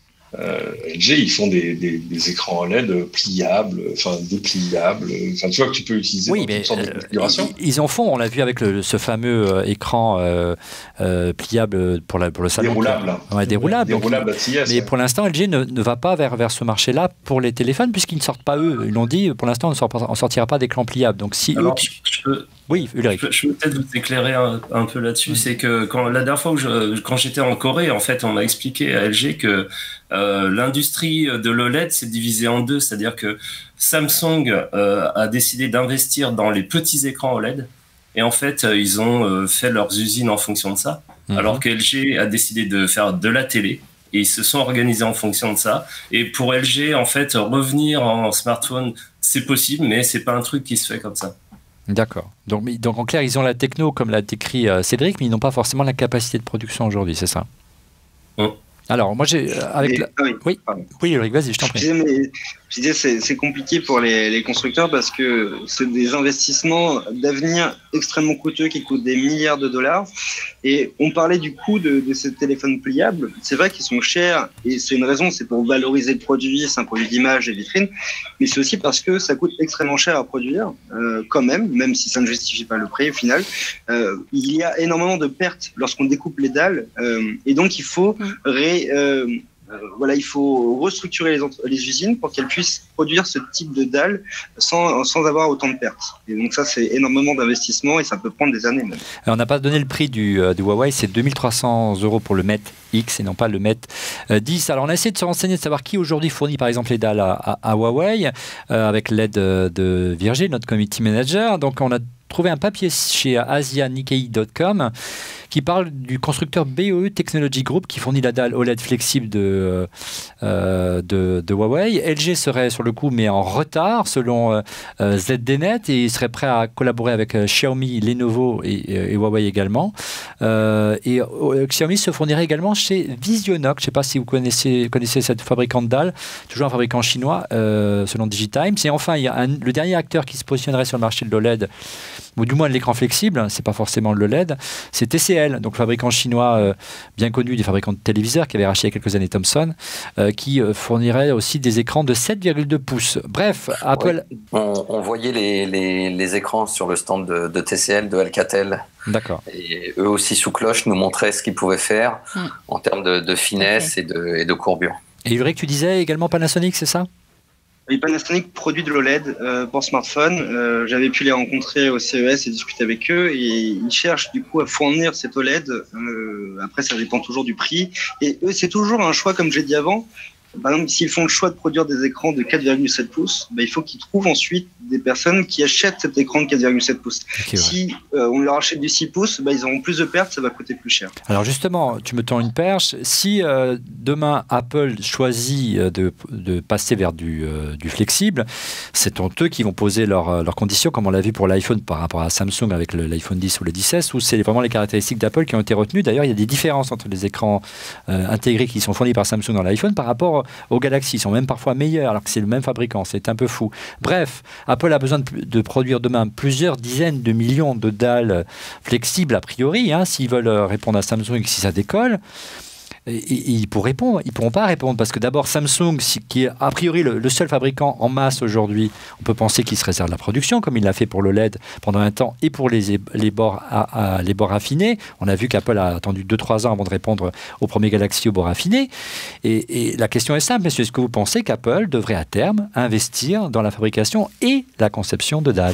Speaker 5: Euh, L G, ils font des, des, des écrans O L E D pliables, enfin dépliables, enfin tu vois que tu peux utiliser
Speaker 1: oui,
Speaker 5: dans
Speaker 1: mais
Speaker 5: toutes sortes de configurations.
Speaker 1: Ils, ils en font, on l'a vu avec le, ce fameux euh, écran euh, euh, pliable pour, la, pour le salon.
Speaker 5: Déroulable.
Speaker 1: Ouais, déroulable.
Speaker 5: Déroulable à T S.
Speaker 1: Mais ouais. Pour l'instant, L G ne, ne va pas vers, vers ce marché-là pour les téléphones, puisqu'ils ne sortent pas eux. Ils l'ont dit, pour l'instant, on ne sortira pas d'écran pliable. Donc si
Speaker 8: Alors,
Speaker 1: eux...
Speaker 8: je peux...
Speaker 1: Oui, Ulrich.
Speaker 8: Je peux, je peux peut-être vous éclairer un, un peu là-dessus. Mmh. C'est que quand, la dernière fois où je, quand j'étais en Corée, en fait, on m'a expliqué à L G que euh, l'industrie de l'O L E D s'est divisée en deux. C'est-à-dire que Samsung euh, a décidé d'investir dans les petits écrans O L E D. Et en fait, ils ont euh, fait leurs usines en fonction de ça. Mmh. Alors que L G a décidé de faire de la télé. Et ils se sont organisés en fonction de ça. Et pour L G, en fait, revenir en smartphone, c'est possible, mais c'est pas un truc qui se fait comme ça.
Speaker 1: D'accord. Donc, donc en clair, ils ont la techno, comme l'a décrit euh, Cédric, mais ils n'ont pas forcément la capacité de production aujourd'hui, c'est ça?
Speaker 8: Mmh.
Speaker 1: Alors, moi, j'ai. Euh, avec
Speaker 7: Et,
Speaker 1: la...
Speaker 7: oui,
Speaker 1: oui, oui, Ulrich, vas-y, je t'en
Speaker 7: je
Speaker 1: prie.
Speaker 7: disais, mais, je disais c'est, c'est compliqué pour les, les constructeurs parce que c'est des investissements d'avenir extrêmement coûteux qui coûtent des milliards de dollars. Et on parlait du coût de, de ces téléphones pliables. C'est vrai qu'ils sont chers et c'est une raison, c'est pour valoriser le produit, c'est un produit d'image et vitrine. Mais c'est aussi parce que ça coûte extrêmement cher à produire, euh, quand même, même si ça ne justifie pas le prix au final. Euh, il y a énormément de pertes lorsqu'on découpe les dalles euh, et donc il faut ré, euh, Euh, voilà, il faut restructurer les, entre- les usines pour qu'elles puissent produire ce type de dalles sans, sans avoir autant de pertes. Et donc ça, c'est énormément d'investissement et ça peut prendre des années même.
Speaker 1: Alors, on n'a pas donné le prix du, euh, du Huawei, c'est deux mille trois cents euros pour le Mate X et non pas le Mate euh, dix. Alors, on a essayé de se renseigner, de savoir qui aujourd'hui fournit par exemple les dalles à, à, à Huawei, euh, avec l'aide de, de Virgile, notre community manager. Donc, on a trouvé un papier chez asia nikkei point com qui parle du constructeur B O E Technology Group qui fournit la dalle O L E D flexible de, euh, de, de Huawei. L G serait sur le coup mais en retard selon euh, Z D Net et il serait prêt à collaborer avec euh, Xiaomi, Lenovo et, et, et Huawei également. Euh, et euh, Xiaomi se fournirait également chez Visionox. Je ne sais pas si vous connaissez, connaissez cette fabricante de dalles, toujours un fabricant chinois euh, selon Digitimes. Et enfin, il y a un, le dernier acteur qui se positionnerait sur le marché de l'O L E D, ou du moins de l'écran flexible, c'est pas forcément le L E D, c'est T C L, donc fabricant chinois euh, bien connu des fabricants de téléviseurs qui avait racheté il y a quelques années Thomson, euh, qui euh, fournirait aussi des écrans de sept virgule deux pouces. Bref, Apple...
Speaker 6: Ouais. On, on voyait les, les, les écrans sur le stand de, de T C L, de Alcatel.
Speaker 1: D'accord.
Speaker 6: Et eux aussi sous cloche nous montraient ce qu'ils pouvaient faire mmh. en termes de, de finesse okay. et, de, et de courbure.
Speaker 1: Et Ulrich, tu disais également Panasonic, c'est ça ?
Speaker 7: Et Panasonic produit de l'O L E D euh, pour smartphone. Euh, j'avais pu les rencontrer au C E S et discuter avec eux. Et ils cherchent du coup à fournir cet O L E D. Euh, après, ça dépend toujours du prix. Et eux, c'est toujours un choix, comme j'ai dit avant. Par exemple, s'ils font le choix de produire des écrans de quatre virgule sept pouces, bah, il faut qu'ils trouvent ensuite des personnes qui achètent cet écran de quatre virgule sept pouces. Okay, si ouais. euh, on leur achète du six pouces, bah, ils auront plus de pertes, ça va coûter plus cher.
Speaker 1: Alors justement, tu me tends une perche. Si euh, demain Apple choisit de, de passer vers du, euh, du flexible, c'est eux qui vont poser leurs leur conditions, comme on l'a vu pour l'iPhone par rapport à Samsung avec le, l'iPhone dix ou le dix S, où c'est vraiment les caractéristiques d'Apple qui ont été retenues. D'ailleurs, il y a des différences entre les écrans euh, intégrés qui sont fournis par Samsung dans l'iPhone par rapport aux Galaxy, ils sont même parfois meilleurs alors que c'est le même fabricant, c'est un peu fou. Bref, Apple a besoin de, de produire demain plusieurs dizaines de millions de dalles flexibles a priori, hein, s'ils veulent répondre à Samsung si ça décolle. Et, et, et pour répondre, ils ne pourront pas répondre parce que d'abord Samsung, qui est a priori le, le seul fabricant en masse aujourd'hui, on peut penser qu'il se réserve la production comme il l'a fait pour l'O L E D pendant un temps et pour les, les, bords, à, à, les bords affinés. On a vu qu'Apple a attendu deux trois ans avant de répondre au premier Galaxy aux bords affinés. Et, et la question est simple, messieurs, est-ce que vous pensez qu'Apple devrait à terme investir dans la fabrication et la conception de dalles ?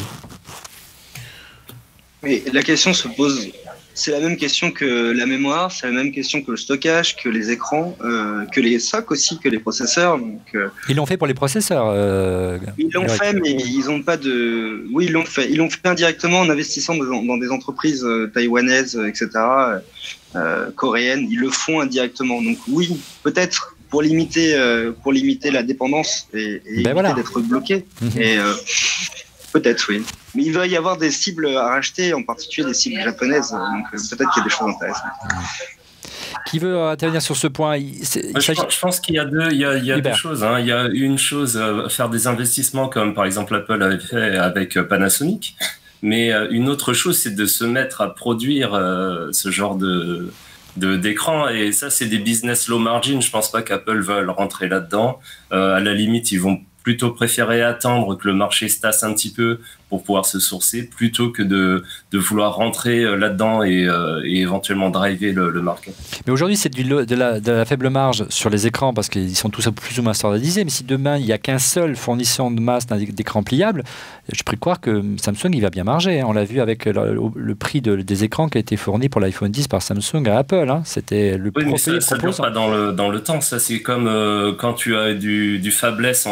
Speaker 7: Mais la question se pose... C'est la même question que la mémoire, c'est la même question que le stockage, que les écrans, euh, que les socs aussi, que les processeurs. Donc, euh,
Speaker 1: ils l'ont fait pour les processeurs. Euh,
Speaker 7: ils l'ont fait, mais ils n'ont pas de. Oui, ils l'ont fait. Ils l'ont fait indirectement en investissant dans, dans des entreprises euh, taïwanaises, et cetera, euh, coréennes. Ils le font indirectement. Donc oui, peut-être pour limiter, euh, pour limiter la dépendance et, et ben éviter voilà. d'être bloqué. Mm-hmm. Et, euh, peut-être, oui. Mais il va y avoir des cibles à racheter, en particulier des cibles japonaises. Donc peut-être qu'il y a des choses intéressantes.
Speaker 1: Qui veut intervenir sur ce point? il,
Speaker 8: il je, pense, je pense qu'il y a deux, il y a, il y a deux choses. Hein. Il y a une chose, euh, faire des investissements comme par exemple Apple avait fait avec Panasonic. Mais euh, une autre chose, c'est de se mettre à produire euh, ce genre de... De, d'écran, et ça c'est des business low margin. Je pense pas qu'Apple veuille rentrer là-dedans. Euh, à la limite, ils vont plutôt préférer attendre que le marché se tasse un petit peu pour pouvoir se sourcer, plutôt que de, de vouloir rentrer là-dedans et, euh, et éventuellement driver le, le market.
Speaker 1: Mais aujourd'hui, c'est du, de, la, de la faible marge sur les écrans parce qu'ils sont tous plus ou moins standardisés. Mais si demain, il n'y a qu'un seul fournisseur de masse d'écran pliable, je prie de croire que Samsung, il va bien marger. Hein. On l'a vu avec le, le prix de, des écrans qui a été fourni pour l'iPhone dix par Samsung à Apple. Hein. C'était le
Speaker 8: oui, mais ça ne dure pas dans le, dans le temps. Ça, c'est comme euh, quand tu as du, du fabless en semi-conducteur.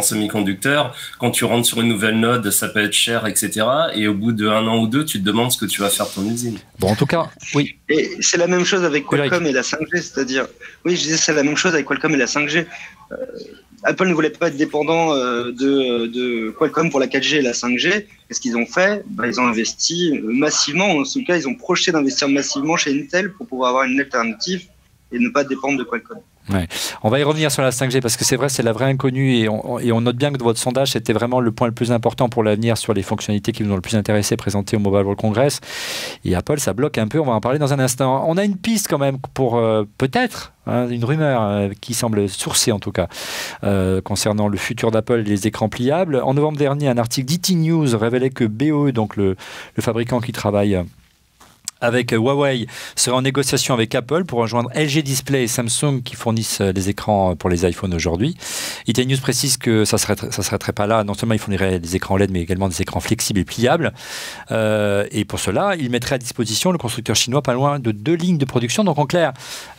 Speaker 8: semi-conducteurs. Quand tu rentres sur une nouvelle node, ça peut être cher, et cetera. Et au bout d'un an ou deux, tu te demandes ce que tu vas faire de ton usine.
Speaker 1: Bon, en tout cas, oui.
Speaker 7: Et c'est la même chose avec Qualcomm et la cinq G, c'est-à-dire, oui, je disais, c'est la même chose avec Qualcomm et la cinq G. Euh, Apple ne voulait pas être dépendant euh, de, de Qualcomm pour la quatre G et la cinq G. Qu'est-ce qu'ils ont fait? Ben, ils ont investi massivement, en tout cas, ils ont projeté d'investir massivement chez Intel pour pouvoir avoir une alternative et ne pas dépendre de Qualcomm.
Speaker 1: Ouais. On va y revenir sur la cinq G parce que c'est vrai, c'est la vraie inconnue et on, et on note bien que votre sondage c'était vraiment le point le plus important pour l'avenir sur les fonctionnalités qui nous ont le plus intéressé présentées au Mobile World Congress. Et Apple, ça bloque un peu, on va en parler dans un instant. On a une piste quand même pour euh, peut-être, hein, une rumeur euh, qui semble sourcée en tout cas, euh, concernant le futur d'Apple et les écrans pliables. En novembre dernier, un article d'E T News révélait que B O E, donc le, le fabricant qui travaille avec Huawei, serait en négociation avec Apple pour rejoindre L G Display et Samsung qui fournissent les écrans pour les iPhones aujourd'hui. E T News précise que ça ne s'arrêterait pas là. Non seulement ils fourniraient des écrans L E D, mais également des écrans flexibles et pliables. Euh, et pour cela, ils mettraient à disposition le constructeur chinois pas loin de deux lignes de production. Donc en clair,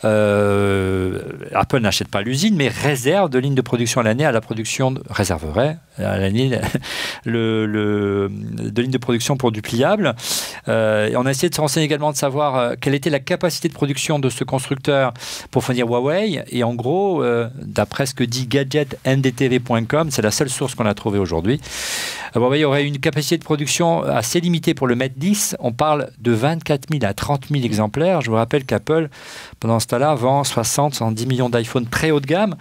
Speaker 1: euh, Apple n'achète pas l'usine, mais réserve deux lignes de production à l'année à la production, de, réserverait à l'année le, le, deux lignes de production pour du pliable. Euh, et on a essayé de se renseigner également de savoir euh, quelle était la capacité de production de ce constructeur pour fournir Huawei. Et en gros, euh, d'après ce que dit gadget n d t v point com, c'est la seule source qu'on a trouvée aujourd'hui, euh, Huawei aurait une capacité de production assez limitée pour le Mate dix. On parle de vingt-quatre mille à trente mille exemplaires. Je vous rappelle qu'Apple, pendant ce temps-là, vend soixante à soixante-dix millions d'iPhone très haut de gamme.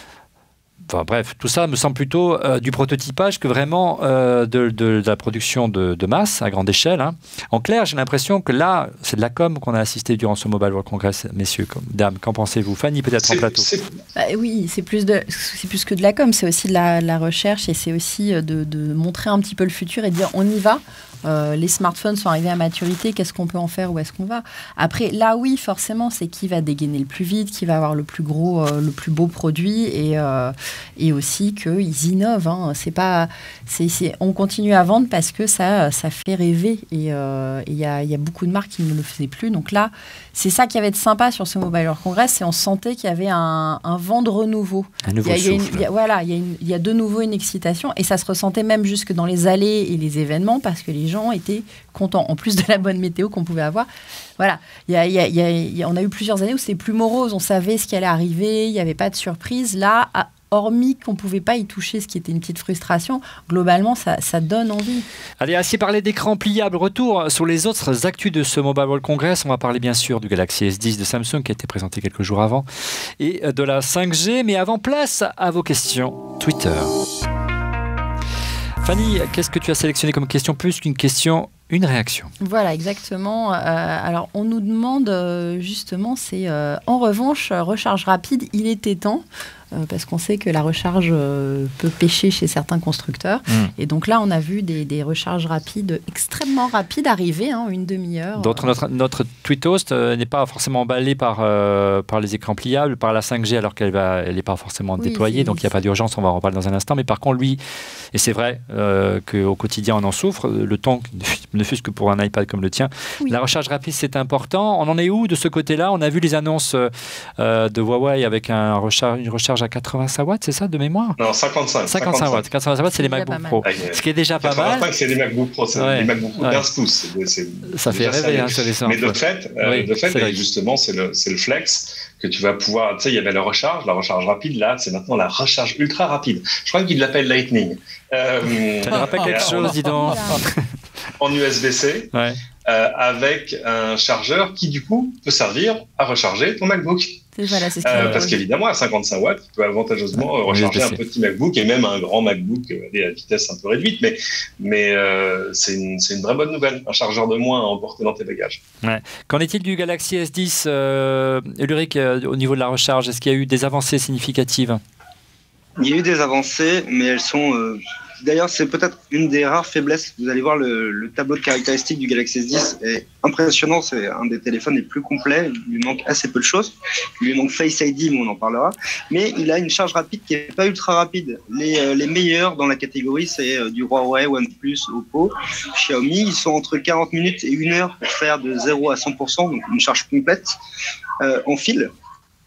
Speaker 1: Enfin, bref, tout ça me semble plutôt euh, du prototypage que vraiment euh, de, de, de la production de, de masse à grande échelle. Hein. En clair, j'ai l'impression que là, c'est de la com qu'on a assisté durant ce Mobile World Congress, messieurs, comme, dames. Qu'en pensez-vous? Fanny, peut-être en plateau.
Speaker 3: Bah, oui, c'est plus, de, c'est plus que de la com, c'est aussi de la, la recherche et c'est aussi de, de montrer un petit peu le futur et de dire on y va. Euh, les smartphones sont arrivés à maturité, qu'est-ce qu'on peut en faire, où est-ce qu'on va? Après, là, oui, forcément, c'est qui va dégainer le plus vite, qui va avoir le plus gros, euh, le plus beau produit et, euh, et aussi qu'ils innovent. Hein. C'est pas, c'est, c'est, on continue à vendre parce que ça, ça fait rêver et il euh, y, a, y a beaucoup de marques qui ne le faisaient plus. Donc là, c'est ça qui avait de sympa sur ce Mobile World Congress, c'est on sentait qu'il y avait un, un vent de renouveau.
Speaker 1: Un nouveau
Speaker 3: y a,
Speaker 1: souffle.
Speaker 3: Y a une, y a, voilà, il y, a une, y a de nouveau une excitation et ça se ressentait même jusque dans les allées et les événements parce que les gens étaient contents, en plus de la bonne météo qu'on pouvait avoir. Voilà, y a, y a, y a, y a, on a eu plusieurs années où c'était plus morose, on savait ce qui allait arriver, il n'y avait pas de surprise. Là, à, hormis qu'on ne pouvait pas y toucher, ce qui était une petite frustration, globalement, ça, ça donne envie.
Speaker 1: Allez, assez parlé d'écran pliable. Retour sur les autres actus de ce Mobile World Congress. On va parler bien sûr du Galaxy S dix de Samsung qui a été présenté quelques jours avant et de la cinq G. Mais avant, place à vos questions Twitter. Fanny, qu'est-ce que tu as sélectionné comme question plus qu'une question, une réaction?
Speaker 3: Voilà, exactement. Euh, alors, on nous demande euh, justement, c'est euh, en revanche, recharge rapide, il était temps. Euh, parce qu'on sait que la recharge euh, peut pêcher chez certains constructeurs. Mmh. Et donc là, on a vu des, des recharges rapides, extrêmement rapides arriver, hein, une demi-heure.
Speaker 1: D'autres, notre, notre tweetoast euh, n'est pas forcément emballé par, euh, par les écrans pliables, par la cinq G, alors qu'elle n'est pas forcément oui, déployée, donc il n'y a pas d'urgence, on va en reparler dans un instant. Mais par contre, lui, et c'est vrai euh, qu'au quotidien, on en souffre, le temps, ne fût-ce que pour un iPad comme le tien, oui. La recharge rapide, c'est important. On en est où de ce côté-là? On a vu les annonces euh, de Huawei avec un recharge, une recharge à quatre-vingt-cinq watts, c'est ça, de mémoire?
Speaker 5: Non, cinquante-cinq.
Speaker 1: cinquante-cinq watts. quatre-vingt-cinq watts, c'est les MacBook Pro. Ce qui est déjà pas mal.
Speaker 5: quatre-vingt-cinq, c'est les MacBook Pro, c'est ouais. les MacBook Pro quinze pouces. C'est, c'est
Speaker 1: ça fait rêver, hein, ça
Speaker 5: Mais de fait, euh, oui, de fait et justement, c'est le, c'est le flex que tu vas pouvoir. Tu sais, il y avait la recharge, la recharge rapide, là, c'est maintenant la recharge ultra rapide. Je crois qu'il l'appelle Lightning.
Speaker 1: Euh, ça me rappelle quelque chose, dis donc.
Speaker 5: En U S B C. Ouais. Euh, avec un chargeur qui, du coup, peut servir à recharger ton MacBook.
Speaker 3: C'est, voilà, c'est ce
Speaker 5: euh, parce qu'évidemment, à cinquante-cinq watts, tu peux avantageusement ouais, recharger un petit MacBook et même un grand MacBook euh, à vitesse un peu réduite. Mais, mais euh, c'est, une, c'est une vraie bonne nouvelle. Un chargeur de moins à emporter dans tes bagages.
Speaker 1: Ouais. Qu'en est-il du Galaxy S dix, euh, Ulrich, euh, au niveau de la recharge? Est-ce qu'il y a eu des avancées significatives?
Speaker 7: Il y a eu des avancées, mais elles sont... Euh... D'ailleurs, c'est peut-être une des rares faiblesses. Vous allez voir, le, le tableau de caractéristiques du Galaxy S dix est impressionnant. C'est un des téléphones les plus complets. Il lui manque assez peu de choses. Il lui manque Face I D, mais on en parlera. Mais il a une charge rapide qui n'est pas ultra rapide. Les, euh, les meilleurs dans la catégorie, c'est euh, du Huawei, OnePlus, Oppo, Xiaomi. Ils sont entre quarante minutes et une heure pour faire de zéro à cent pour cent, donc une charge complète euh, en fil.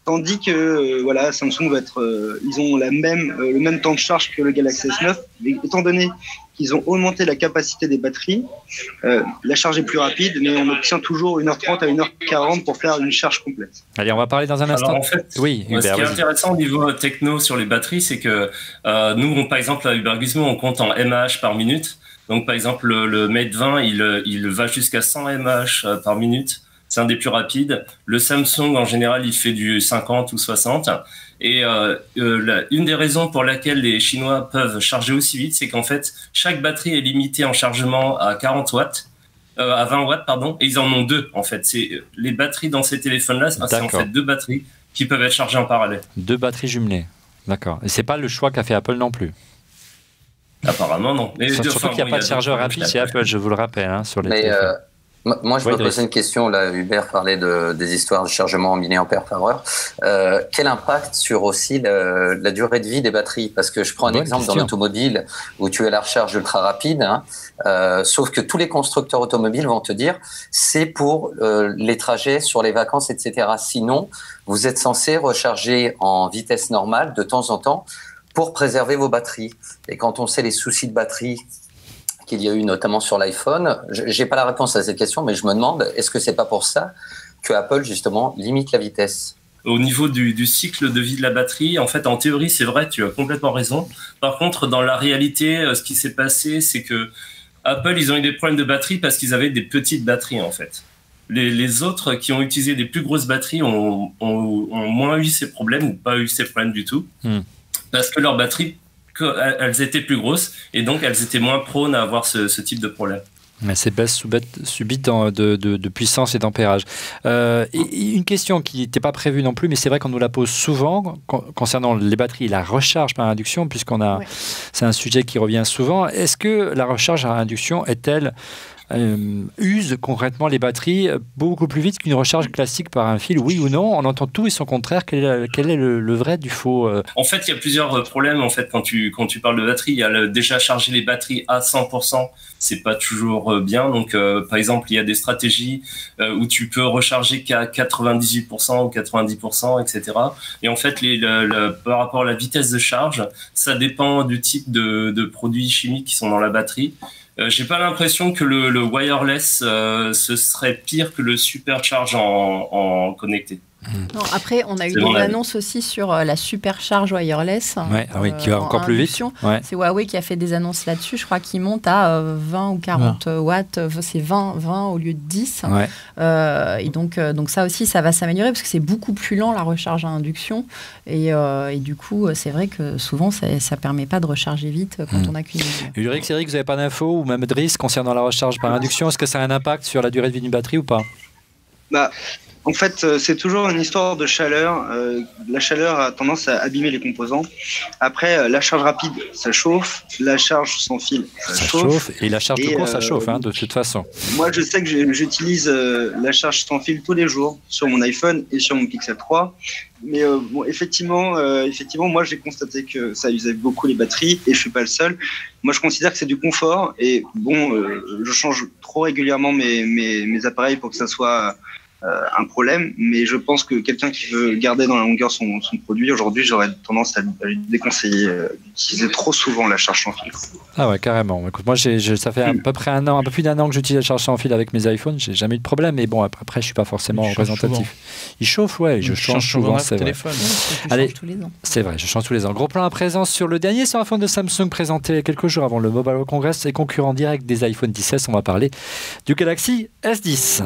Speaker 7: Tandis que euh, voilà, Samsung va être, euh, ils ont la même, euh, le même temps de charge que le Galaxy S neuf, mais étant donné qu'ils ont augmenté la capacité des batteries, euh, la charge est plus rapide, mais on obtient toujours une heure trente à une heure quarante pour faire une charge complète.
Speaker 1: Allez, on va parler dans un instant.
Speaker 8: Alors, en fait,
Speaker 1: oui, Hubert,
Speaker 8: ce qui est
Speaker 1: vas-y.
Speaker 8: intéressant au niveau techno sur les batteries, c'est que euh, nous, on, par exemple, à Hubert Gizmo, on compte en mAh par minute. Donc, par exemple, le, le Mate vingt, il, il va jusqu'à cent mAh par minute. C'est un des plus rapides. Le Samsung, en général, il fait du cinquante ou soixante. Et euh, euh, la, une des raisons pour laquelle les Chinois peuvent charger aussi vite, c'est qu'en fait, chaque batterie est limitée en chargement à quarante watts, euh, à vingt watts, pardon, et ils en ont deux, en fait. C'est, les batteries dans ces téléphones-là, c'est en fait deux batteries qui peuvent être chargées en parallèle.
Speaker 1: Deux batteries jumelées. D'accord. Et c'est pas le choix qu'a fait Apple non plus.
Speaker 8: Apparemment, non. Mais
Speaker 1: Surtout
Speaker 8: enfin,
Speaker 1: qu'il n'y a
Speaker 8: bon,
Speaker 1: pas
Speaker 8: il
Speaker 1: de
Speaker 8: y a
Speaker 1: chargeur
Speaker 8: d'autres-
Speaker 1: rapide chez Apple, je vous le rappelle, hein, sur les
Speaker 6: Mais
Speaker 1: téléphones.
Speaker 6: euh, m- moi, je
Speaker 1: Oui,
Speaker 6: me
Speaker 1: Driss.
Speaker 6: posais une question. Là, Hubert parlait de, des histoires de chargement en milliampères par heure. Euh, quel impact sur aussi le- la durée de vie des batteries? Parce que je prends un
Speaker 1: Bonne
Speaker 6: exemple
Speaker 1: question.
Speaker 6: dans l'automobile où tu as la recharge ultra rapide, hein, euh, sauf que tous les constructeurs automobiles vont te dire c'est pour euh, les trajets sur les vacances, et cetera. Sinon, vous êtes censé recharger en vitesse normale de temps en temps pour préserver vos batteries. Et quand on sait les soucis de batterie qu'il y a eu notamment sur l'iPhone, j'ai pas la réponse à cette question, mais je me demande, est-ce que c'est pas pour ça que Apple justement limite la vitesse?
Speaker 8: Au niveau du, du cycle de vie de la batterie, en fait, en théorie, c'est vrai, tu as complètement raison. Par contre, dans la réalité, euh, ce qui s'est passé, c'est que Apple, ils ont eu des problèmes de batterie parce qu'ils avaient des petites batteries, en fait. Les, les autres qui ont utilisé des plus grosses batteries ont, ont, ont moins eu ces problèmes ou pas eu ces problèmes du tout.
Speaker 1: Hmm.
Speaker 8: Parce que leurs batteries, que- elles étaient plus grosses et donc elles étaient moins prônes à avoir ce, ce type de problème.
Speaker 1: Mais ces baisses subites, subites en- de, de- de puissance et d'ampérage. Euh, et- et une question qui n'était pas prévue non plus, mais c'est vrai qu'on nous la pose souvent con- concernant les batteries et la recharge par induction, puisqu'on a,
Speaker 3: Ouais.
Speaker 1: c'est un sujet qui revient souvent. Est-ce que la recharge à induction est-elle euh, use concrètement les batteries beaucoup plus vite qu'une recharge classique par un fil, oui ou non? On entend tout et son contraire. Quel est, quel est le, le vrai du faux? euh
Speaker 8: En fait, il y a plusieurs problèmes en fait quand tu quand tu parles de batterie. Il y a le, déjà charger les batteries à cent pour cent, c'est pas toujours euh, bien. Donc, euh, par exemple, il y a des stratégies euh, où tu peux recharger qu'à quatre-vingt-dix-huit pour cent ou quatre-vingt-dix pour cent, et cetera. Et en fait, les, le, le, par rapport à la vitesse de charge, ça dépend du type de, de produits chimiques qui sont dans la batterie. Euh, j'ai pas l'impression que le, le wireless euh, ce serait pire que le supercharge en, en connecté.
Speaker 3: Non, après, on a eu
Speaker 8: C'est mon
Speaker 3: des
Speaker 8: avis.
Speaker 3: annonces aussi sur euh, la supercharge wireless.
Speaker 1: Ouais, ah oui, qui va
Speaker 3: en
Speaker 1: encore plus vite.
Speaker 3: induction.
Speaker 1: Ouais.
Speaker 3: C'est Huawei qui a fait des annonces là-dessus. Je crois qu'il monte à euh, vingt ou quarante watts. Euh, C'est vingt, vingt au lieu de dix.
Speaker 1: Ouais.
Speaker 3: Euh, et donc, euh, donc ça aussi, ça va s'améliorer parce que c'est beaucoup plus lent la recharge à induction. Et, euh, et du coup, c'est vrai que souvent, ça ne permet pas de recharger vite quand
Speaker 1: Mm.
Speaker 3: on n'a qu'une idée.
Speaker 1: Ulrich, Cédric, vous n'avez pas d'infos ou même Driss concernant la recharge par induction? Est-ce que ça a un impact sur la durée de vie d'une batterie ou pas?
Speaker 7: Bah, en fait, euh, c'est toujours une histoire de chaleur. Euh, la chaleur a tendance à abîmer les composants. Après, euh, la charge rapide, ça chauffe. La charge sans fil, ça,
Speaker 1: Ça
Speaker 7: chauffe.
Speaker 1: chauffe. Et la charge
Speaker 7: Et,
Speaker 1: de course, ça
Speaker 7: euh,
Speaker 1: chauffe, hein, de toute façon.
Speaker 7: Moi, je sais que j'ai- j'utilise euh, la charge sans fil tous les jours sur mon iPhone et sur mon Pixel trois. Mais euh, bon, effectivement, euh, effectivement, moi, j'ai constaté que ça usait beaucoup les batteries et je suis pas le seul. Moi, je considère que c'est du confort et bon, euh, je change trop régulièrement mes, mes, mes appareils pour que ça soit euh, un problème. Mais je pense que quelqu'un qui veut garder dans la longueur son, son produit, aujourd'hui, j'aurais tendance à, à lui déconseiller euh, d'utiliser trop souvent la charge sans fil.
Speaker 1: Ah ouais, carrément. Écoute, moi, j'ai, je- ça fait à peu près un an, un peu plus d'un an que j'utilise la charge sans fil avec mes iPhones. J'ai jamais eu de problème. Mais bon, après, après je suis pas forcément
Speaker 2: Il chauffe
Speaker 1: représentatif. Il chauffe, ouais. Je
Speaker 2: Je
Speaker 1: change
Speaker 2: change souvent
Speaker 1: souvent,
Speaker 2: le
Speaker 1: c'est vrai.
Speaker 2: téléphone.
Speaker 3: Tu
Speaker 1: Allez.
Speaker 3: changes tous les ans.
Speaker 1: C'est vrai, je change tous les ans. Gros plan à présent sur le dernier smartphone de Samsung présenté quelques jours avant le Mobile World Congress et concurrent direct des iPhone dix S. On va parler du Galaxy S dix.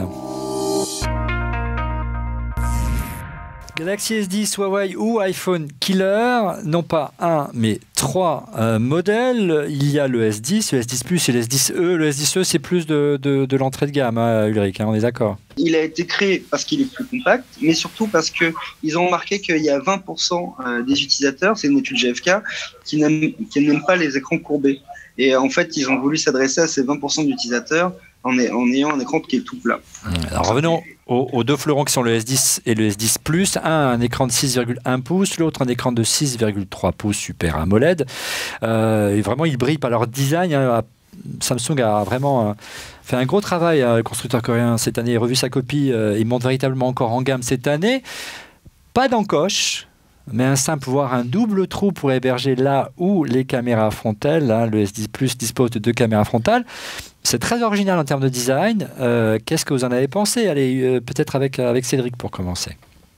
Speaker 1: Galaxy S dix, Huawei ou iPhone Killer, non pas un, mais trois euh, modèles. Il y a le S dix, le S dix Plus et le S dix E. Le S dix E, c'est plus de, de, de l'entrée de gamme, hein, Ulrich, hein, on est d'accord.
Speaker 7: Il a été créé parce qu'il est plus compact, mais surtout parce qu'ils ont remarqué qu'il y a vingt pour cent des utilisateurs, c'est une étude G F K, qui n'aiment, qui n'aiment pas les écrans courbés. Et en fait, ils ont voulu s'adresser à ces vingt pour cent d'utilisateurs en, est, en ayant un écran qui est tout plat.
Speaker 1: Alors revenons aux, aux deux fleurons qui sont le S dix et le S dix Plus. Un, un écran de six virgule un pouces, l'autre un écran de six virgule trois pouces Super AMOLED. Euh, et vraiment, ils brillent par leur design. Hein. Samsung a vraiment euh, fait un gros travail. Hein. Le constructeur coréen, cette année, a revu sa copie. Euh, il monte véritablement encore en gamme cette année. Pas d'encoche, mais un simple, voire un double trou pour héberger là où les caméras frontales. Là, le S dix Plus dispose de deux caméras frontales. C'est très original en termes de design. Euh, Qu'est-ce que vous en avez pensé? Allez, euh, peut-être avec, avec Cédric pour commencer.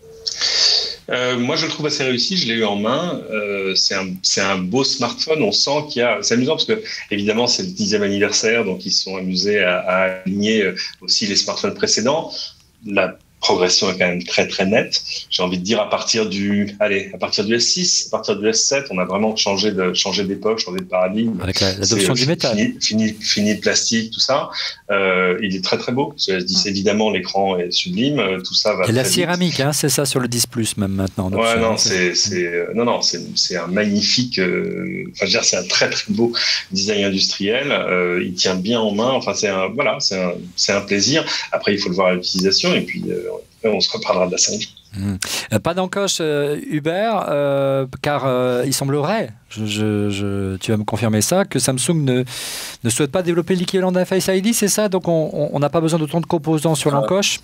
Speaker 5: Euh, moi, je le trouve assez réussi. Je l'ai eu en main. Euh, c'est un, c'est un beau smartphone. On sent qu'il y a. C'est amusant parce que, évidemment, c'est le dixième anniversaire, donc ils se sont amusés à, à aligner aussi les smartphones précédents. La progression est quand même très très nette. J'ai envie de dire à partir du, allez, à partir du S six, à partir du S sept, on a vraiment changé de changé d'époque, changé de paradigme.
Speaker 1: Avec l'adoption du métal.
Speaker 5: Fini, fini, fini le plastique, tout ça. Euh, il est très très beau. Ce S dix, évidemment, l'écran est sublime. Tout ça va.
Speaker 1: Et la céramique, hein, c'est ça sur le dix Plus même maintenant.
Speaker 5: Ouais, non, c'est, c'est, non, non, c'est, c'est un magnifique. Euh, enfin, je veux dire, c'est un très très beau design industriel. Euh, il tient bien en main. Enfin, c'est un, voilà, c'est un, c'est un plaisir. Après, il faut le voir à l'utilisation et puis. Euh, on se reparlera de la cinq G.
Speaker 1: Mmh. Euh, pas d'encoche euh, Hubert, euh, car euh, il semblerait, je, je, je, tu vas me confirmer ça, que Samsung ne, ne souhaite pas développer l'équivalent d'un Face I D, c'est ça? Donc on n'a pas besoin d'autant de composants sur l'encoche?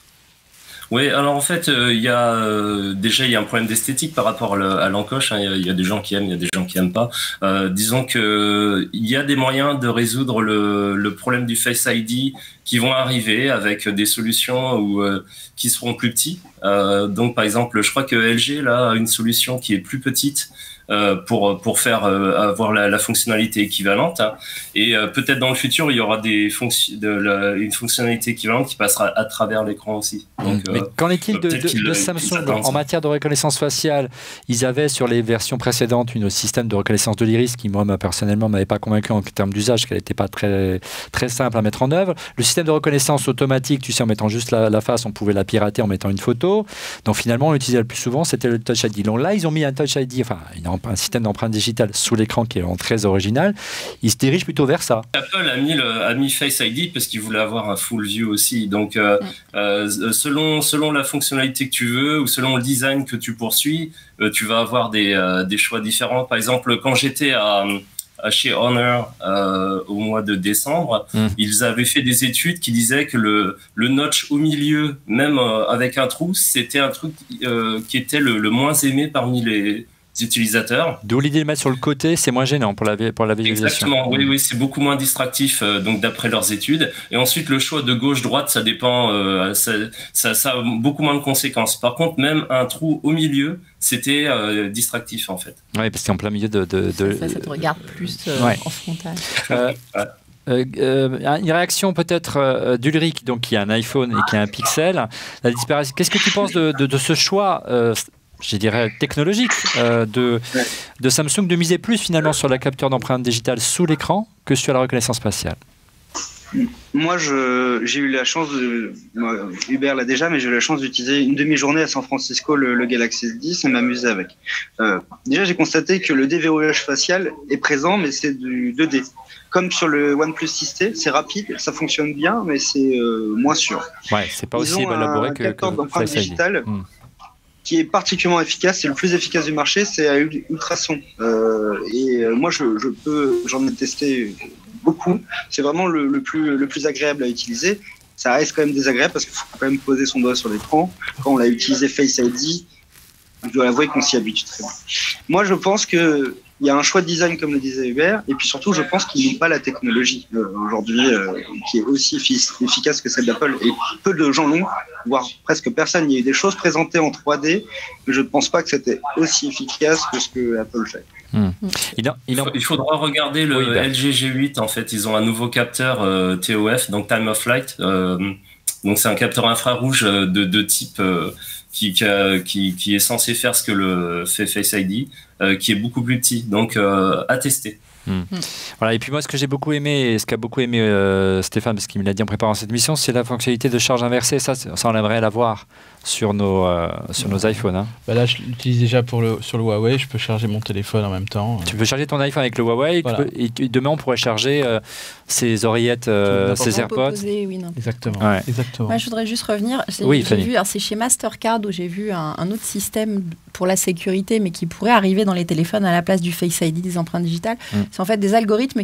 Speaker 8: Oui, alors en fait, il euh, y a euh, déjà il y a un problème d'esthétique par rapport à l'encoche. Il hein, y, y a des gens qui aiment, il y a des gens qui aiment pas. Euh, disons que il y a des moyens de résoudre le, le problème du Face I D qui vont arriver avec des solutions où, euh, qui seront plus petits. Euh, donc par exemple, je crois que L G là a une solution qui est plus petite. Euh, pour pour faire euh, avoir la, la fonctionnalité équivalente hein. Et euh, peut-être dans le futur il y aura des fonctions de la, une fonctionnalité équivalente qui passera à travers l'écran aussi. Donc,
Speaker 1: mais
Speaker 8: euh,
Speaker 1: qu'en est-il de, de, de Samsung en matière de reconnaissance faciale? Ils avaient sur les versions précédentes un système de reconnaissance de l'iris qui moi personnellement m'avait pas convaincu en termes d'usage, qu'elle n'était pas très très simple à mettre en œuvre. Le système de reconnaissance automatique, tu sais, en mettant juste la, la face, on pouvait la pirater en mettant une photo. Donc finalement on l'utilisait le plus souvent, c'était le Touch I D. Donc là ils ont mis un Touch I D, enfin une un système d'empreinte digitale sous l'écran qui est vraiment très original. Il se dirige plutôt vers ça.
Speaker 8: Apple a mis, le, a mis Face I D parce qu'il voulait avoir un full view aussi. Donc, euh, mm. euh, selon, selon la fonctionnalité que tu veux ou selon le design que tu poursuis, euh, tu vas avoir des, euh, des choix différents. Par exemple, quand j'étais à, à chez Honor euh, au mois de décembre, mm. ils avaient fait des études qui disaient que le, le notch au milieu, même euh, avec un trou, c'était un truc euh, qui était le, le moins aimé parmi les utilisateurs.
Speaker 1: D'où l'idée de mettre sur le côté, c'est moins gênant pour la, pour la visualisation.
Speaker 8: Exactement, oui, oui, c'est beaucoup moins distractif, euh, donc d'après leurs études. Et ensuite, le choix de gauche-droite, ça dépend, euh, ça, ça, ça a beaucoup moins de conséquences. Par contre, même un trou au milieu, c'était euh, distractif en fait.
Speaker 1: Oui, parce qu'en plein milieu de... de, de...
Speaker 3: Ça, ça te regarde plus euh, ouais. en frontal.
Speaker 1: Euh, Euh, euh, une réaction peut-être euh, d'Ulrich, donc qui a un iPhone et qui a un Pixel. La disparition. Qu'est-ce que tu penses de, de, de ce choix euh, je dirais technologique euh, de, de Samsung de miser plus finalement sur la capture d'empreintes digitales sous l'écran que sur la reconnaissance faciale?
Speaker 7: Moi, je, j'ai eu la chance, de, moi, Hubert l'a déjà, mais j'ai eu la chance d'utiliser une demi-journée à San Francisco le, le Galaxy S dix et m'amuser avec. Euh, déjà, j'ai constaté que le déverrouillage facial est présent, mais c'est du deux D. Comme sur le OnePlus six T, c'est rapide, ça fonctionne bien, mais c'est euh, moins sûr.
Speaker 1: Ouais, c'est pas Ils aussi élaboré que, que
Speaker 7: d'empreinte digitale. Hmm. Qui est particulièrement efficace, c'est le plus efficace du marché, c'est à ultrasons. Euh, et euh, moi, je, je peux, j'en ai testé beaucoup. C'est vraiment le, le plus, le plus agréable à utiliser. Ça reste quand même désagréable parce qu'il faut quand même poser son doigt sur l'écran. Quand on l'a utilisé Face I D, je dois avouer qu'on s'y habitue très bien. Moi, je pense que il y a un choix de design, comme le disait Hubert, et puis surtout, je pense qu'ils n'ont pas la technologie euh, aujourd'hui euh, qui est aussi effic- efficace que celle d'Apple. Et peu de gens l'ont, voire presque personne. Il y a eu des choses présentées en trois D, mais je ne pense pas que c'était aussi efficace que ce que Apple fait.
Speaker 1: Mmh. Il, a, il, a...
Speaker 8: il faudra regarder le oui, L G G huit. En fait, ils ont un nouveau capteur euh, T O F, donc Time of Flight. Euh, donc c'est un capteur infrarouge de, de type euh, qui, qui, qui est censé faire ce que le fait Face I D. Euh, qui est beaucoup plus petit, donc euh, à tester.
Speaker 1: Mmh. Voilà, et puis moi ce que j'ai beaucoup aimé, et ce qu'a beaucoup aimé euh, Stéphane, parce qu'il me l'a dit en préparant cette mission, c'est la fonctionnalité de charge inversée. Ça, ça on aimerait l'avoir sur nos, euh, sur nos iPhones. Hein.
Speaker 2: Bah là, je l'utilise déjà pour le, sur le Huawei, je peux charger mon téléphone en même temps.
Speaker 1: Tu peux charger ton iPhone avec le Huawei, voilà. peux, et demain on pourrait charger euh, ses oreillettes, euh, ses AirPods.
Speaker 3: Poser, oui,
Speaker 2: Exactement.
Speaker 1: Ouais.
Speaker 2: Exactement.
Speaker 3: Moi, je voudrais juste revenir. J'ai,
Speaker 1: oui,
Speaker 3: j'ai vu, alors c'est chez Mastercard où j'ai vu un, un autre système pour la sécurité, mais qui pourrait arriver dans les téléphones à la place du Face I D des empreintes digitales. Mm. C'est en fait des algorithmes qui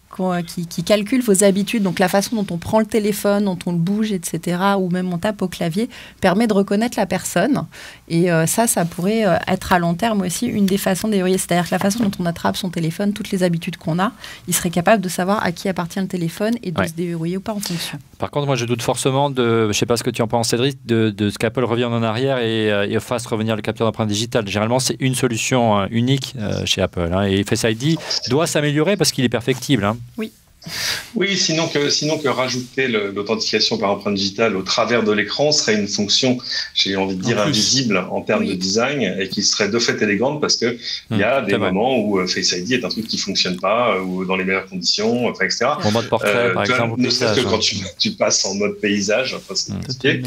Speaker 3: qui, qui calcule vos habitudes, donc la façon dont on prend le téléphone, dont on le bouge, et cetera, ou même on tape au clavier, permet de reconnaître la personne. Et euh, ça, ça pourrait euh, être à long terme aussi une des façons d'évaluer. C'est-à-dire que la façon dont on attrape son téléphone, toutes les habitudes qu'on a, il serait capable de savoir à qui appartient le téléphone et de ouais. se déverrouiller ou pas en fonction.
Speaker 1: Par contre, moi, je doute forcément de, je ne sais pas ce que tu en penses, Cédric, de, de ce qu'Apple revienne en arrière et, euh, et fasse revenir le capteur d'empreinte digitale. Généralement, c'est une solution euh, unique euh, chez Apple. Hein, et Face I D doit s'améliorer parce qu'il est perfectible. Hein.
Speaker 3: Oui.
Speaker 5: Oui, sinon que, sinon que rajouter le, l'authentification par empreinte digitale au travers de l'écran serait une fonction, j'ai envie de dire, invisible en termes oui. de design et qui serait de fait élégante parce qu'il mmh, y a des moments vrai. où Face I D est un truc qui ne fonctionne pas ou dans les meilleures conditions, enfin, et cetera.
Speaker 1: En mode portrait, euh, par exemple.
Speaker 5: Ne serait-ce que quand tu, tu passes en mode paysage, enfin, c'est mmh. compliqué.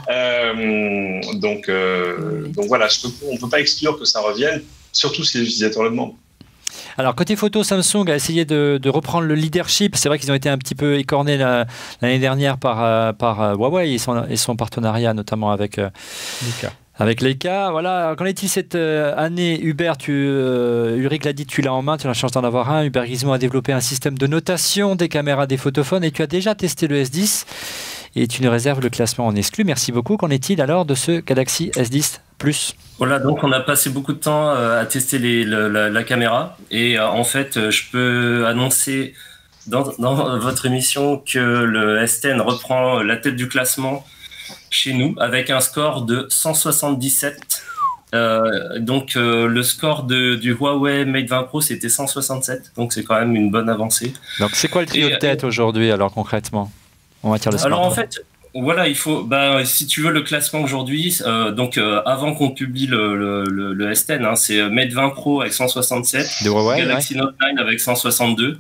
Speaker 5: Euh, donc, euh, mmh. donc voilà, je peux, on ne peut pas exclure que ça revienne, surtout si les utilisateurs le demandent.
Speaker 1: Alors, côté photo, Samsung a essayé de, de reprendre le leadership. C'est vrai qu'ils ont été un petit peu écornés la, l'année dernière par, euh, par euh, Huawei et son, et son partenariat, notamment avec euh, Leica. Avec Leica. Voilà. Qu'en est-il cette euh, année, Hubert tu, euh, Ulrich l'a dit, tu l'as en main, tu as la chance d'en avoir un. Hubert Gizmo a développé un système de notation des caméras des photophones et tu as déjà testé le S dix et tu nous réserves le classement en exclu. Merci beaucoup. Qu'en est-il alors de ce Galaxy S dix Plus ?
Speaker 8: Voilà, donc on a passé beaucoup de temps à tester les, le, la, la caméra et euh, en fait, je peux annoncer dans, dans votre émission que le S dix reprend la tête du classement chez nous avec un score de cent soixante-dix-sept. Euh, donc euh, le score de, du Huawei Mate vingt Pro c'était cent soixante-sept, donc c'est quand même une bonne avancée.
Speaker 1: Donc c'est quoi le trio et, de tête aujourd'hui alors concrètement en matière de smartphone ?
Speaker 8: Alors en fait. Voilà, il faut. Bah, si tu veux le classement aujourd'hui, euh, donc euh, avant qu'on publie le, le, le, le S dix, hein, c'est Mate vingt Pro avec cent soixante-sept,
Speaker 1: de Huawei,
Speaker 8: Galaxy
Speaker 1: ouais.
Speaker 8: Note neuf avec cent soixante-deux,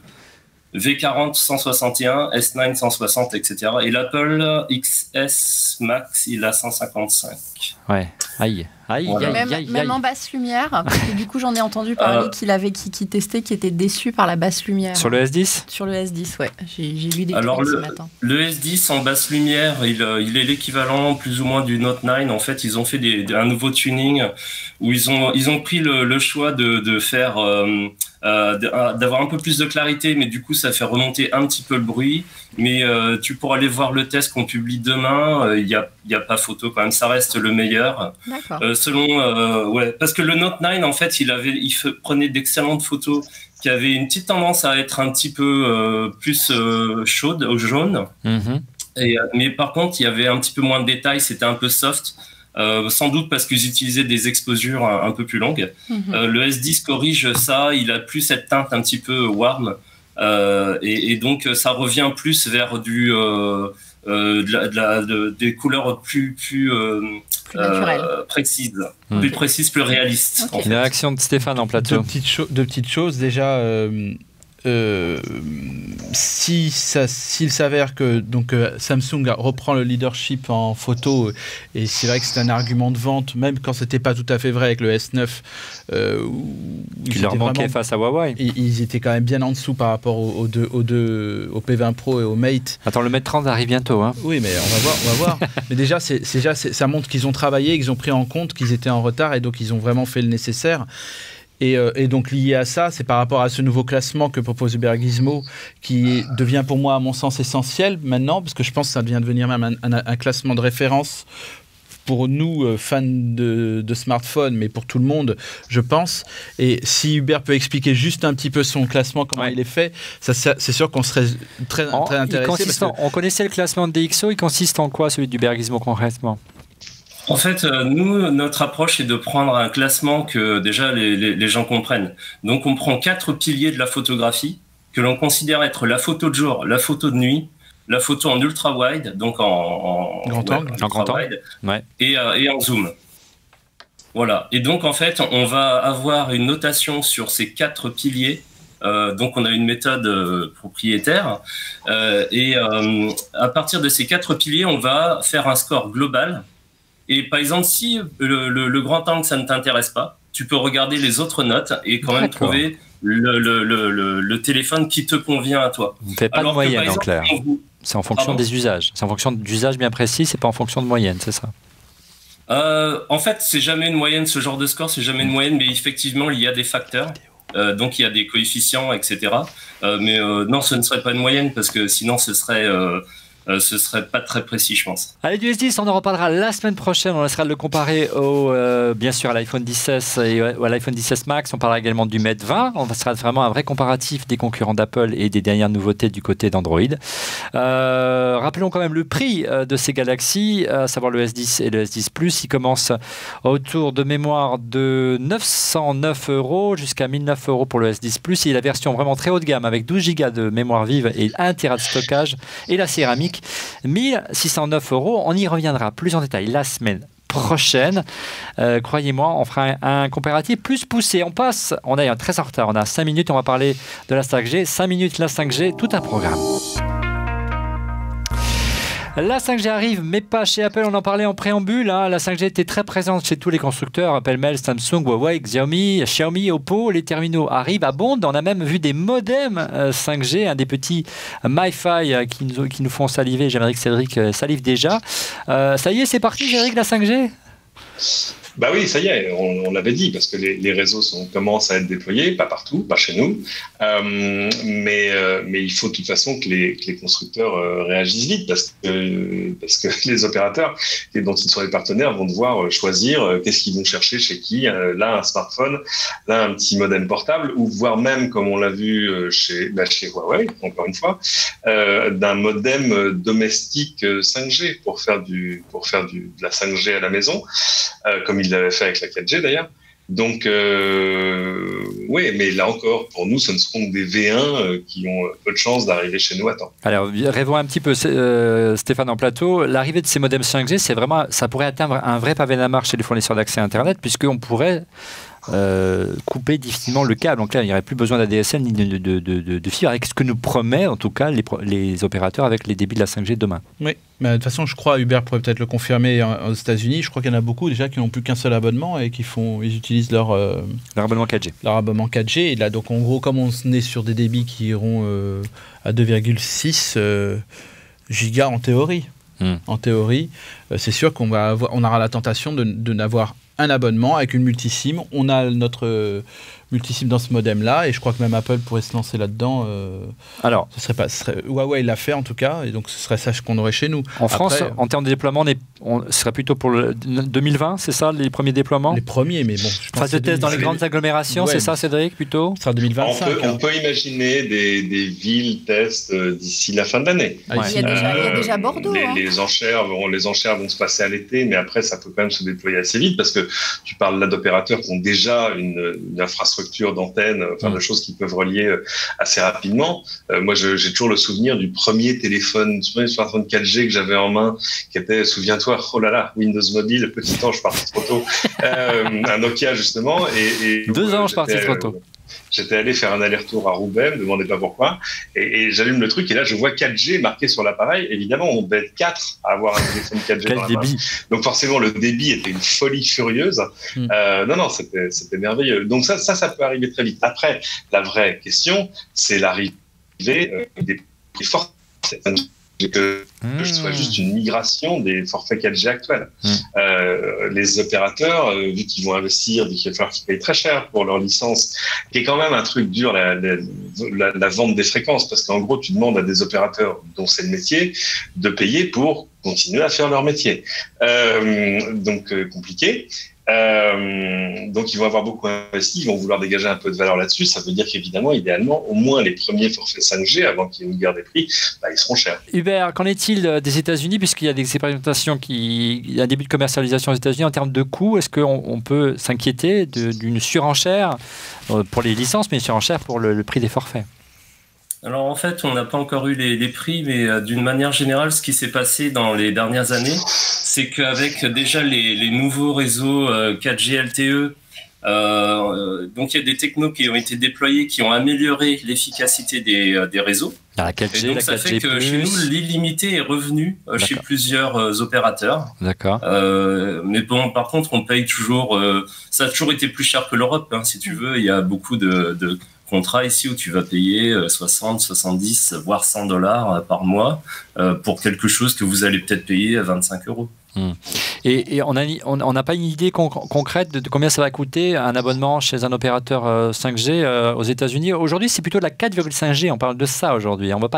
Speaker 8: V quarante cent soixante et un, S neuf cent soixante, et cetera. Et l'Apple X S Max, il a cent cinquante-cinq.
Speaker 1: Ouais. Aïe. Aïe,
Speaker 3: voilà.
Speaker 1: aïe,
Speaker 3: même,
Speaker 1: aïe,
Speaker 3: même
Speaker 1: aïe.
Speaker 3: en basse lumière, parce que du coup j'en ai entendu parler euh, qu'il avait qui, qui testait, qui était déçu par la basse lumière.
Speaker 1: Sur le S dix ?
Speaker 3: Sur le S dix, ouais. J'ai, j'ai lu des
Speaker 8: Alors
Speaker 3: trucs
Speaker 8: le,
Speaker 3: ce matin.
Speaker 8: Le S dix en basse lumière, il, il est l'équivalent plus ou moins du Note neuf. En fait, ils ont fait des, un nouveau tuning où ils ont, ils ont pris le, le choix de, de faire, euh, euh, d'avoir un peu plus de clarité, mais du coup ça fait remonter un petit peu le bruit. Mais euh, tu pourras aller voir le test qu'on publie demain. Il n'y a, y a pas photo quand même, ça reste le meilleur.
Speaker 3: D'accord.
Speaker 8: Euh, selon, euh, ouais, parce que le Note neuf, en fait, il avait, il f- prenait d'excellentes photos qui avaient une petite tendance à être un petit peu euh, plus euh, chaude, au jaune. Mm-hmm. Et, mais par contre, il y avait un petit peu moins de détails, c'était un peu soft. Euh, sans doute parce qu'ils utilisaient des exposures un, un peu plus longues. Mm-hmm. Euh, le S dix corrige ça, il a plus cette teinte un petit peu warm. Euh, et, et donc ça revient plus vers du euh, euh, de la, de la, de, des couleurs plus plus, euh,
Speaker 3: plus euh,
Speaker 8: précises, mmh. plus précises, plus réalistes.
Speaker 3: Okay.
Speaker 1: En Une réaction de Stéphane en plateau.
Speaker 2: Deux petites, cho- deux petites choses déjà. Euh, euh, si ça, s'il s'avère que donc euh, Samsung reprend le leadership en photo, et c'est vrai que c'est un argument de vente, même quand c'était pas tout à fait vrai avec le S neuf, euh,
Speaker 1: qui leur manquait face à Huawei.
Speaker 2: Ils, ils étaient quand même bien en dessous par rapport aux au deux, au deux, au P vingt Pro et au Mate.
Speaker 1: Attends, le Mate trente arrive bientôt, hein.
Speaker 2: Oui, mais on va voir, on va voir. Mais déjà, c'est, c'est déjà, c'est, ça montre qu'ils ont travaillé, qu'ils ont pris en compte qu'ils étaient en retard et donc ils ont vraiment fait le nécessaire. Et, euh, et donc lié à ça, c'est par rapport à ce nouveau classement que propose Hubert Gizmo, qui devient pour moi, à mon sens, essentiel maintenant, parce que je pense que ça vient devenir même un, un, un classement de référence pour nous, euh, fans de, de smartphones, mais pour tout le monde, je pense. Et si Hubert peut expliquer juste un petit peu son classement, comment ouais. il est fait, ça, ça, c'est sûr qu'on serait très, en, très intéressé.
Speaker 1: Parce que... On connaissait le classement de D X O, il consiste en quoi, celui d'Hubert Gizmo concrètement ?
Speaker 8: En fait, euh, nous, notre approche est de prendre un classement que déjà les, les, les gens comprennent. Donc, on prend quatre piliers de la photographie que l'on considère être la photo de jour, la photo de nuit, la photo en ultra-wide, donc en, en
Speaker 2: grand
Speaker 8: ouais,
Speaker 2: angle,
Speaker 8: en
Speaker 1: grand
Speaker 8: wide,
Speaker 1: ouais.
Speaker 8: et, euh, et en zoom. Voilà. Et donc, en fait, on va avoir une notation sur ces quatre piliers. Euh, donc, on a une méthode euh, propriétaire. Euh, et euh, à partir de ces quatre piliers, on va faire un score global. Et par exemple, si le, le, le grand angle, ça ne t'intéresse pas, tu peux regarder les autres notes et quand même
Speaker 1: D'accord.
Speaker 8: trouver le, le, le, le, le téléphone qui te convient à toi.
Speaker 1: Vous ne faites pas
Speaker 8: Alors
Speaker 1: de moyenne,
Speaker 8: que, exemple,
Speaker 1: en clair.
Speaker 8: vous...
Speaker 1: C'est en fonction
Speaker 8: Pardon
Speaker 1: des usages. C'est en fonction d'usages bien précis, c'est pas en fonction de moyenne, c'est ça ?
Speaker 8: euh, En fait, c'est jamais une moyenne, ce genre de score, c'est jamais une moyenne, mais effectivement, il y a des facteurs. Euh, donc, il y a des coefficients, et cetera. Euh, mais euh, non, ce ne serait pas une moyenne parce que sinon, ce serait... Euh, Euh, ce serait pas très précis, je pense.
Speaker 1: Allez, du S dix, on en reparlera la semaine prochaine. On essaiera de le comparer au, euh, bien sûr à l'iPhone dix-sept et à l'iPhone dix-sept Max. On parlera également du Mate vingt. On sera vraiment un vrai comparatif des concurrents d'Apple et des dernières nouveautés du côté d'Android. Euh, rappelons quand même le prix de ces Galaxy, à savoir le S dix et le S dix Plus. Il commence autour de mémoire de neuf cent neuf euros jusqu'à mille neuf euros pour le S dix Plus. Et la version vraiment très haut de gamme avec douze gigas de mémoire vive et un téra de stockage et la céramique, mille six cent neuf euros. On y reviendra plus en détail la semaine prochaine. Euh, croyez-moi, on fera un, un comparatif plus poussé. On passe, on est très en retard, on a cinq minutes, on va parler de la cinq G. cinq minutes, la cinq G, tout un programme. La cinq G arrive, mais pas chez Apple. On en parlait en préambule. Hein. La cinq G était très présente chez tous les constructeurs. Pêle-mêle, Samsung, Huawei, Xiaomi, Xiaomi, Oppo. Les terminaux arrivent, abondent. On a même vu des modems cinq G, hein, des petits MiFi qui nous, qui nous font saliver. J'aimerais que Cédric salive déjà. Euh, ça y est, c'est parti, Cédric, la cinq G ?
Speaker 5: Bah oui, ça y est, on, on l'avait dit, parce que les, les réseaux sont, commencent à être déployés, pas partout, pas chez nous, euh, mais, euh, mais il faut de toute façon que les, que les constructeurs euh, réagissent vite, parce que, parce que les opérateurs dont ils sont les partenaires vont devoir choisir euh, qu'est-ce qu'ils vont chercher chez qui, euh, là un smartphone, là un petit modem portable, ou voire même, comme on l'a vu euh, chez, bah, chez Huawei, encore une fois, euh, d'un modem domestique cinq G pour faire, du, pour faire du, de la cinq G à la maison, euh, comme il l'avait fait avec la quatre G d'ailleurs. Donc, euh, oui, mais là encore, pour nous, ce ne seront que des V un euh, qui ont peu de chances d'arriver chez nous à temps.
Speaker 1: Alors, rêvons un petit peu, euh, Stéphane en plateau. L'arrivée de ces modems cinq G, c'est vraiment, ça pourrait atteindre un vrai pavé d'un marche chez les fournisseurs d'accès à Internet, puisqu'on pourrait euh, couper difficilement le câble. Donc là, il n'y aurait plus besoin d'A D S L ni de, de, de, de, de fibre, avec ce que nous promet, en tout cas, les, les opérateurs avec les débits de la cinq G demain.
Speaker 2: Oui, mais de toute façon, je crois, Hubert pourrait peut-être le confirmer aux États-Unis. Je crois qu'il y en a beaucoup déjà qui n'ont plus qu'un seul abonnement et qui font, ils utilisent leur, euh,
Speaker 1: leur abonnement quatre G.
Speaker 2: Leur abonnement quatre G. Et là, donc en gros, comme on est sur des débits qui iront euh, à deux virgule six euh, gigas en théorie, hmm. en théorie, euh, c'est sûr qu'on va avoir, on aura la tentation de, de n'avoir un abonnement avec une multisim. On a notre euh, multisim dans ce modem-là, et je crois que même Apple pourrait se lancer là-dedans. Euh,
Speaker 1: Alors,
Speaker 2: ce serait pas, ce serait, Huawei l'a fait en tout cas, et donc ce serait ça qu'on aurait chez nous.
Speaker 1: En Après, France, en termes de déploiement, on, est, on serait plutôt pour le deux mille vingt, c'est ça, les premiers déploiements ?
Speaker 2: Les premiers, mais bon. Je pense
Speaker 1: phase de test dans les grandes agglomérations, ouais, c'est ça, Cédric, plutôt ?
Speaker 2: Ce sera deux mille vingt-cinq.
Speaker 5: On peut, hein. on peut imaginer des, des villes tests d'ici la fin de l'année.
Speaker 3: Ah, ouais. il, y a déjà, euh, il y a déjà Bordeaux.
Speaker 5: Les,
Speaker 3: hein.
Speaker 5: les, enchères vont, les enchères vont se passer à l'été, mais après, ça peut quand même se déployer assez vite, parce que tu parles là d'opérateurs qui ont déjà une, une infrastructure d'antenne, enfin mmh. de choses qui peuvent relier assez rapidement. Euh, moi, je, j'ai toujours le souvenir du premier téléphone, du premier smartphone quatre G que j'avais en main, qui était, souviens-toi, oh là là, Windows Mobile, petit ange parti trop tôt, euh, un Nokia justement. Et, et
Speaker 1: Deux anges partis trop tôt.
Speaker 5: J'étais allé faire un aller-retour à Roubaix, me demandez pas pourquoi, et, et j'allume le truc, et là je vois quatre G marqué sur l'appareil. Évidemment, on devait être quatre à avoir un téléphone quatre G
Speaker 1: Quel
Speaker 5: dans la
Speaker 1: débit.
Speaker 5: main. Donc forcément, le débit était une folie furieuse. Mm. Euh, non, non, c'était, c'était merveilleux. Donc ça, ça, ça peut arriver très vite. Après, la vraie question, c'est l'arrivée euh, des, des forfaits. Que, mmh. que ce soit juste une migration des forfaits quatre G actuels. Mmh. Euh, les opérateurs, euh, vu qu'ils vont investir, vu qu'il va falloir qu'ils payent très cher pour leur licence, qui est quand même un truc dur, la, la, la, la vente des fréquences, parce qu'en gros, tu demandes à des opérateurs dont c'est le métier de payer pour continuer à faire leur métier. Euh, donc, euh, compliqué. Euh, donc ils vont avoir beaucoup investi, ils vont vouloir dégager un peu de valeur là-dessus. Ça veut dire qu'évidemment, idéalement, au moins les premiers forfaits cinq G, avant qu'il y ait une guerre des prix, bah, ils seront chers.
Speaker 1: Hubert, qu'en est-il des États-Unis, puisqu'il y a des expérimentations, qui, il y a un début de commercialisation aux États-Unis en termes de coûts? Est-ce qu'on on peut s'inquiéter de, d'une surenchère pour les licences, mais une surenchère pour le, le prix des forfaits?
Speaker 8: Alors en fait, on n'a pas encore eu les, les prix, mais euh, d'une manière générale, ce qui s'est passé dans les dernières années, c'est qu'avec déjà les, les nouveaux réseaux euh, quatre G L T E, euh, donc il y a des technos qui ont été déployés, qui ont amélioré l'efficacité des, euh, des réseaux.
Speaker 1: La quatre G,
Speaker 8: et donc
Speaker 1: la
Speaker 8: ça
Speaker 1: quatre G
Speaker 8: fait que
Speaker 1: plus.
Speaker 8: chez nous, l'illimité est revenu euh, chez plusieurs euh, opérateurs.
Speaker 1: D'accord.
Speaker 8: Euh, mais bon, par contre, on paye toujours. Euh, ça a toujours été plus cher que l'Europe, hein, si tu veux. Il y a beaucoup de, de contrat ici où tu vas payer soixante, soixante-dix, voire cent dollars par mois euh, pour quelque chose que vous allez peut-être payer à vingt-cinq euros.
Speaker 1: Mmh. Et, et on n'a on, on pas une idée con, concrète de, de combien ça va coûter un abonnement chez un opérateur euh, cinq G euh, aux États-Unis. Aujourd'hui, c'est plutôt de la quatre virgule cinq G. On parle de ça aujourd'hui. On ne va pas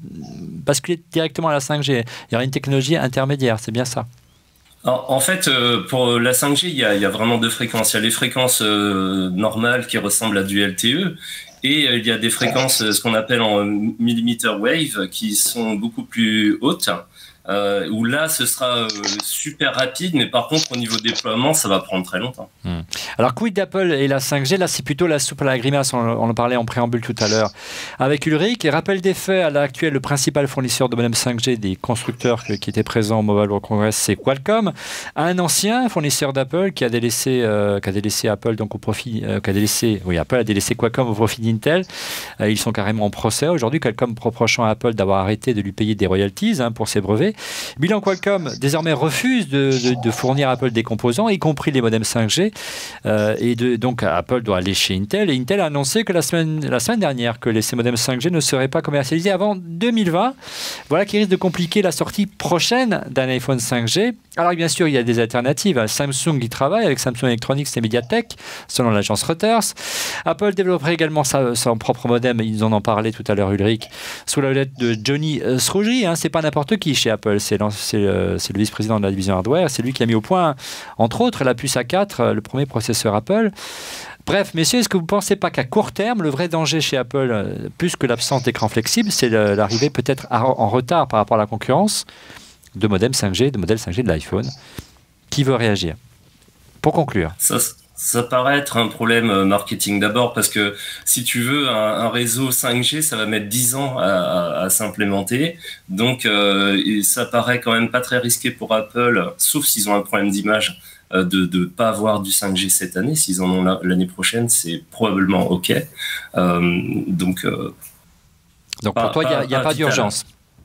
Speaker 1: basculer directement à la cinq G. Il y aura une technologie intermédiaire. C'est bien ça.
Speaker 8: En, en fait, euh, pour la cinq G, il y a, il y a vraiment deux fréquences. Il y a les fréquences euh, normales qui ressemblent à du L T E. Et euh, il y a des fréquences, euh, ce qu'on appelle en millimeter wave, qui sont beaucoup plus hautes. Euh, où là, ce sera euh, super rapide, mais par contre, au niveau déploiement, ça va prendre très longtemps.
Speaker 1: Mmh. Alors, quid d'Apple et la cinq G, là, c'est plutôt la soupe à la grimace, on, on en parlait en préambule tout à l'heure avec Ulrich. Et rappel des faits, à l'heure actuelle, le principal fournisseur de modem cinq G des constructeurs que, qui étaient présents au Mobile World Congress, c'est Qualcomm, un ancien fournisseur d'Apple qui a délaissé, euh, qui a délaissé Apple, donc au profit, euh, qui a délaissé, oui, Apple a délaissé Qualcomm au profit d'Intel. Euh, ils sont carrément en procès aujourd'hui. Qualcomm reprochant à Apple d'avoir arrêté de lui payer des royalties hein, pour ses brevets. Bilan, Qualcomm désormais refuse de, de, de fournir à Apple des composants, y compris les modems cinq G. Euh, et de, donc Apple doit aller chez Intel. Et Intel a annoncé que la semaine, la semaine dernière que les, ces modems cinq G ne seraient pas commercialisés avant deux mille vingt. Voilà qui risque de compliquer la sortie prochaine d'un iPhone cinq G. Alors bien sûr, il y a des alternatives. Samsung y travaille avec Samsung Electronics et MediaTek, selon l'agence Reuters. Apple développerait également sa, son propre modem. Ils en ont parlé tout à l'heure, Ulrich, sous la houlette de Johnny euh, Srouji. Hein, c'est pas n'importe qui chez Apple. C'est C'est le, le vice-président de la division hardware. C'est lui qui a mis au point, entre autres, la puce A quatre, le premier processeur Apple. Bref, messieurs, est-ce que vous ne pensez pas qu'à court terme, le vrai danger chez Apple, plus que l'absence d'écran flexible, c'est l'arrivée peut-être en retard par rapport à la concurrence de modems cinq G, de modèles cinq G de l'iPhone? Qui veut réagir? Pour conclure.
Speaker 8: Ça, ça paraît être un problème marketing d'abord, parce que si tu veux, un, un réseau cinq G, ça va mettre dix ans à, à, à s'implémenter. Donc, euh, et ça paraît quand même pas très risqué pour Apple, sauf s'ils ont un problème d'image, euh, de ne pas avoir du cinq G cette année. S'ils en ont l'année prochaine, c'est probablement OK. Euh, donc, euh,
Speaker 1: donc, pour pas, toi, il n'y a, a pas d'urgence.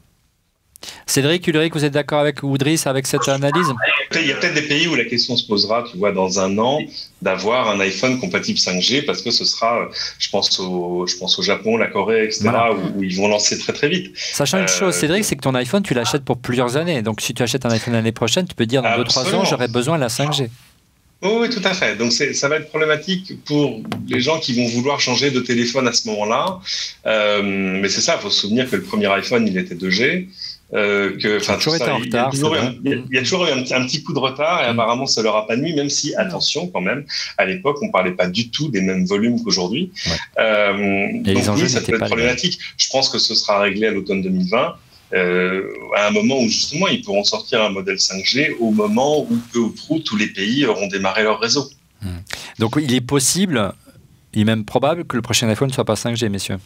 Speaker 1: Cédric, Ulrich, vous êtes d'accord avec Oudris avec cette analyse?
Speaker 5: Il y a peut-être des pays où la question se posera, tu vois, dans un an, d'avoir un iPhone compatible cinq G, parce que ce sera, je pense au, je pense au Japon, la Corée, et cetera, voilà. où, où ils vont lancer très très vite.
Speaker 1: Sachant euh, une chose, Cédric, c'est que ton iPhone, tu l'achètes pour plusieurs années. Donc si tu achètes un iPhone l'année prochaine, tu peux dire dans deux trois ans, j'aurai besoin de la cinq G.
Speaker 5: Oh, oui, tout à fait. Donc ça va être problématique pour les gens qui vont vouloir changer de téléphone à ce moment-là. Euh, mais c'est ça, il faut se souvenir que le premier iPhone, il était deux G. Euh, que,
Speaker 1: ça a toujours été en retard.
Speaker 5: Il y a toujours eu un, il y a toujours eu un, un petit coup de retard et mmh. apparemment ça leur a pas nuit, même si, attention quand même, à l'époque on parlait pas du tout des mêmes volumes qu'aujourd'hui. Ouais. Euh, donc oui, ça peut être problématique. Je pense que ce sera réglé à l'automne deux mille vingt. Euh, à un moment où justement ils pourront sortir un modèle cinq G au moment où peu ou prou tous les pays auront démarré leur réseau.
Speaker 1: Mmh. Donc il est possible, il est même probable que le prochain iPhone ne soit pas cinq G, messieurs.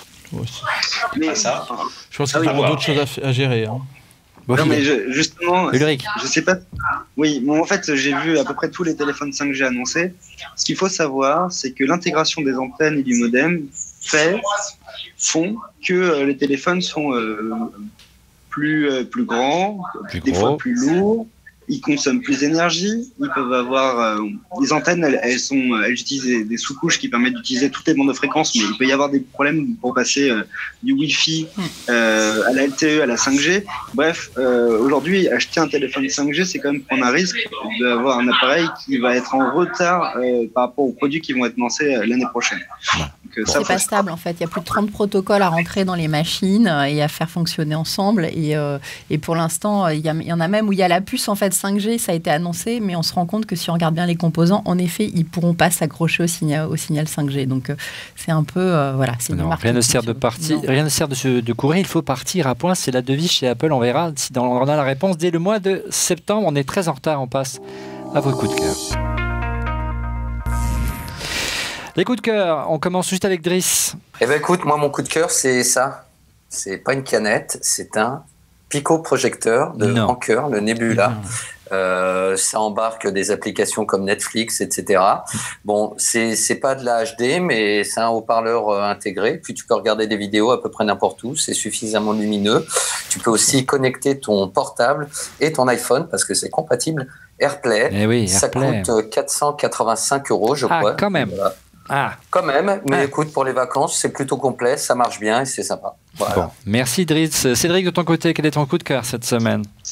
Speaker 2: Mais ah, ça, je pense qu'il y a d'autres choses à, à gérer. Hein.
Speaker 7: Bon, non, mais je, justement,
Speaker 1: Ulrich.
Speaker 7: je sais pas. Oui, bon, en fait, j'ai vu à peu près tous les téléphones cinq G annoncés. Ce qu'il faut savoir, c'est que l'intégration des antennes et du modem fait, font que euh, les téléphones sont euh, plus, euh, plus grands, plus des gros. fois plus lourds. Ils consomment plus d'énergie, ils peuvent avoir euh, les antennes, elles, elles sont, elles utilisent des, des sous-couches qui permettent d'utiliser toutes les bandes de fréquences, mais il peut y avoir des problèmes pour passer euh, du Wi-Fi euh, à la L T E, à la cinq G. Bref, euh, aujourd'hui, acheter un téléphone cinq G, c'est quand même prendre un risque d'avoir un appareil qui va être en retard euh, par rapport aux produits qui vont être lancés euh, l'année prochaine.
Speaker 3: Donc, c'est pas stable en fait. Il y a plus de trente protocoles à rentrer dans les machines et à faire fonctionner ensemble. Et, euh, et pour l'instant, il y, a, il y en a même où il y a la puce en fait cinq G, ça a été annoncé, mais on se rend compte que si on regarde bien les composants, en effet, ils pourront pas s'accrocher au signal, au signal cinq G. Donc euh, c'est un peu euh, voilà. C'est
Speaker 1: non, rien ne sert de partir, rien ne sert de, se, de courir. Il faut partir à point. C'est la devise chez Apple. On verra si dans, on a la réponse dès le mois de septembre. On est très en retard. On passe à vos coups de cœur. Les coups de cœur, on commence juste avec Driss.
Speaker 6: Eh bien écoute, moi mon coup de cœur c'est ça. C'est pas une canette, c'est un pico-projecteur de Anker, le Nebula. Euh, ça embarque des applications comme Netflix, et cetera. Bon, c'est c'est pas de la H D, mais c'est un haut-parleur euh, intégré. Puis tu peux regarder des vidéos à peu près n'importe où. C'est suffisamment lumineux. Tu peux aussi connecter ton portable et ton iPhone parce que c'est compatible AirPlay.
Speaker 1: Eh oui,
Speaker 6: ça
Speaker 1: AirPlay.
Speaker 6: coûte quatre cent quatre-vingt-cinq euros, je
Speaker 1: ah,
Speaker 6: crois.
Speaker 1: Quand même.
Speaker 6: Voilà.
Speaker 1: Ah.
Speaker 6: Quand même, mais
Speaker 1: ah.
Speaker 6: écoute, pour les vacances, c'est plutôt complet, ça marche bien et c'est sympa. Voilà.
Speaker 1: Bon, merci Driss. Cédric, de ton côté, quel est ton coup de cœur cette semaine?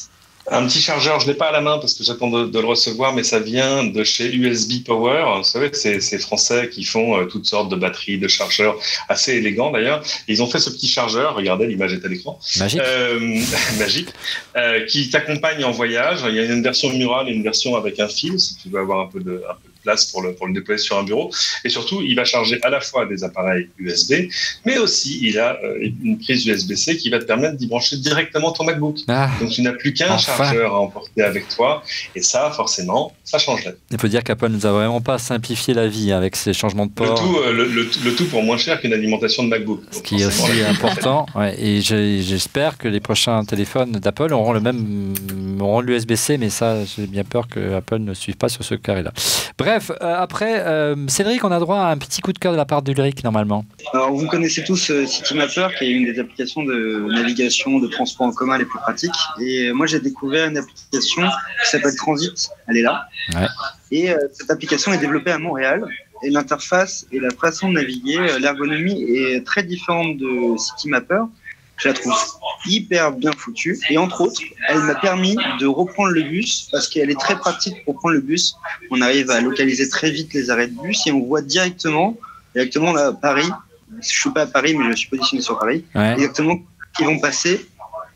Speaker 5: Un petit chargeur, je ne l'ai pas à la main parce que j'attends de, de le recevoir, mais ça vient de chez U S B Power. Vous savez, c'est ces Français qui font euh, toutes sortes de batteries, de chargeurs, assez élégants d'ailleurs. Ils ont fait ce petit chargeur, regardez, l'image est à l'écran.
Speaker 1: Magique.
Speaker 5: Euh, magique. Euh, qui t'accompagne en voyage. Il y a une version murale et une version avec un fil, si tu veux avoir un peu de, un peu de place pour le, pour le déployer sur un bureau. Et surtout, il va charger à la fois des appareils U S B, mais aussi il a euh, une prise U S B C qui va te permettre d'y brancher directement ton MacBook. Ah, donc tu n'as plus qu'un enfin. chargeur à emporter avec toi. Et ça, forcément, ça change la vie.
Speaker 1: Il faut dire qu'Apple ne nous a vraiment pas simplifié la vie avec ces changements de port.
Speaker 5: Le tout, euh, le, le, le tout pour moins cher qu'une alimentation de MacBook.
Speaker 1: Ce qui est aussi important. Ouais, et j'espère que les prochains téléphones d'Apple auront le même, auront l'U S B C, mais ça, j'ai bien peur que Apple ne suive pas sur ce carré-là. Bref, euh, après, euh, Cédric, on a droit à un petit coup de cœur de la part d'Ulrich, normalement.
Speaker 7: Alors, vous connaissez tous euh, Citymapper, qui est une des applications de navigation, de transport en commun les plus pratiques. Et euh, moi, j'ai découvert une application qui s'appelle Transit. Elle est là. Ouais. Et euh, cette application est développée à Montréal. Et l'interface et la façon de naviguer, euh, l'ergonomie est très différente de Citymapper. Je la trouve hyper bien foutue. Et entre autres, elle m'a permis de reprendre le bus parce qu'elle est très pratique pour prendre le bus. On arrive à localiser très vite les arrêts de bus et on voit directement, directement là, à Paris. Je ne suis pas à Paris, mais je suis positionné sur Paris. Ouais. Exactement qui vont passer.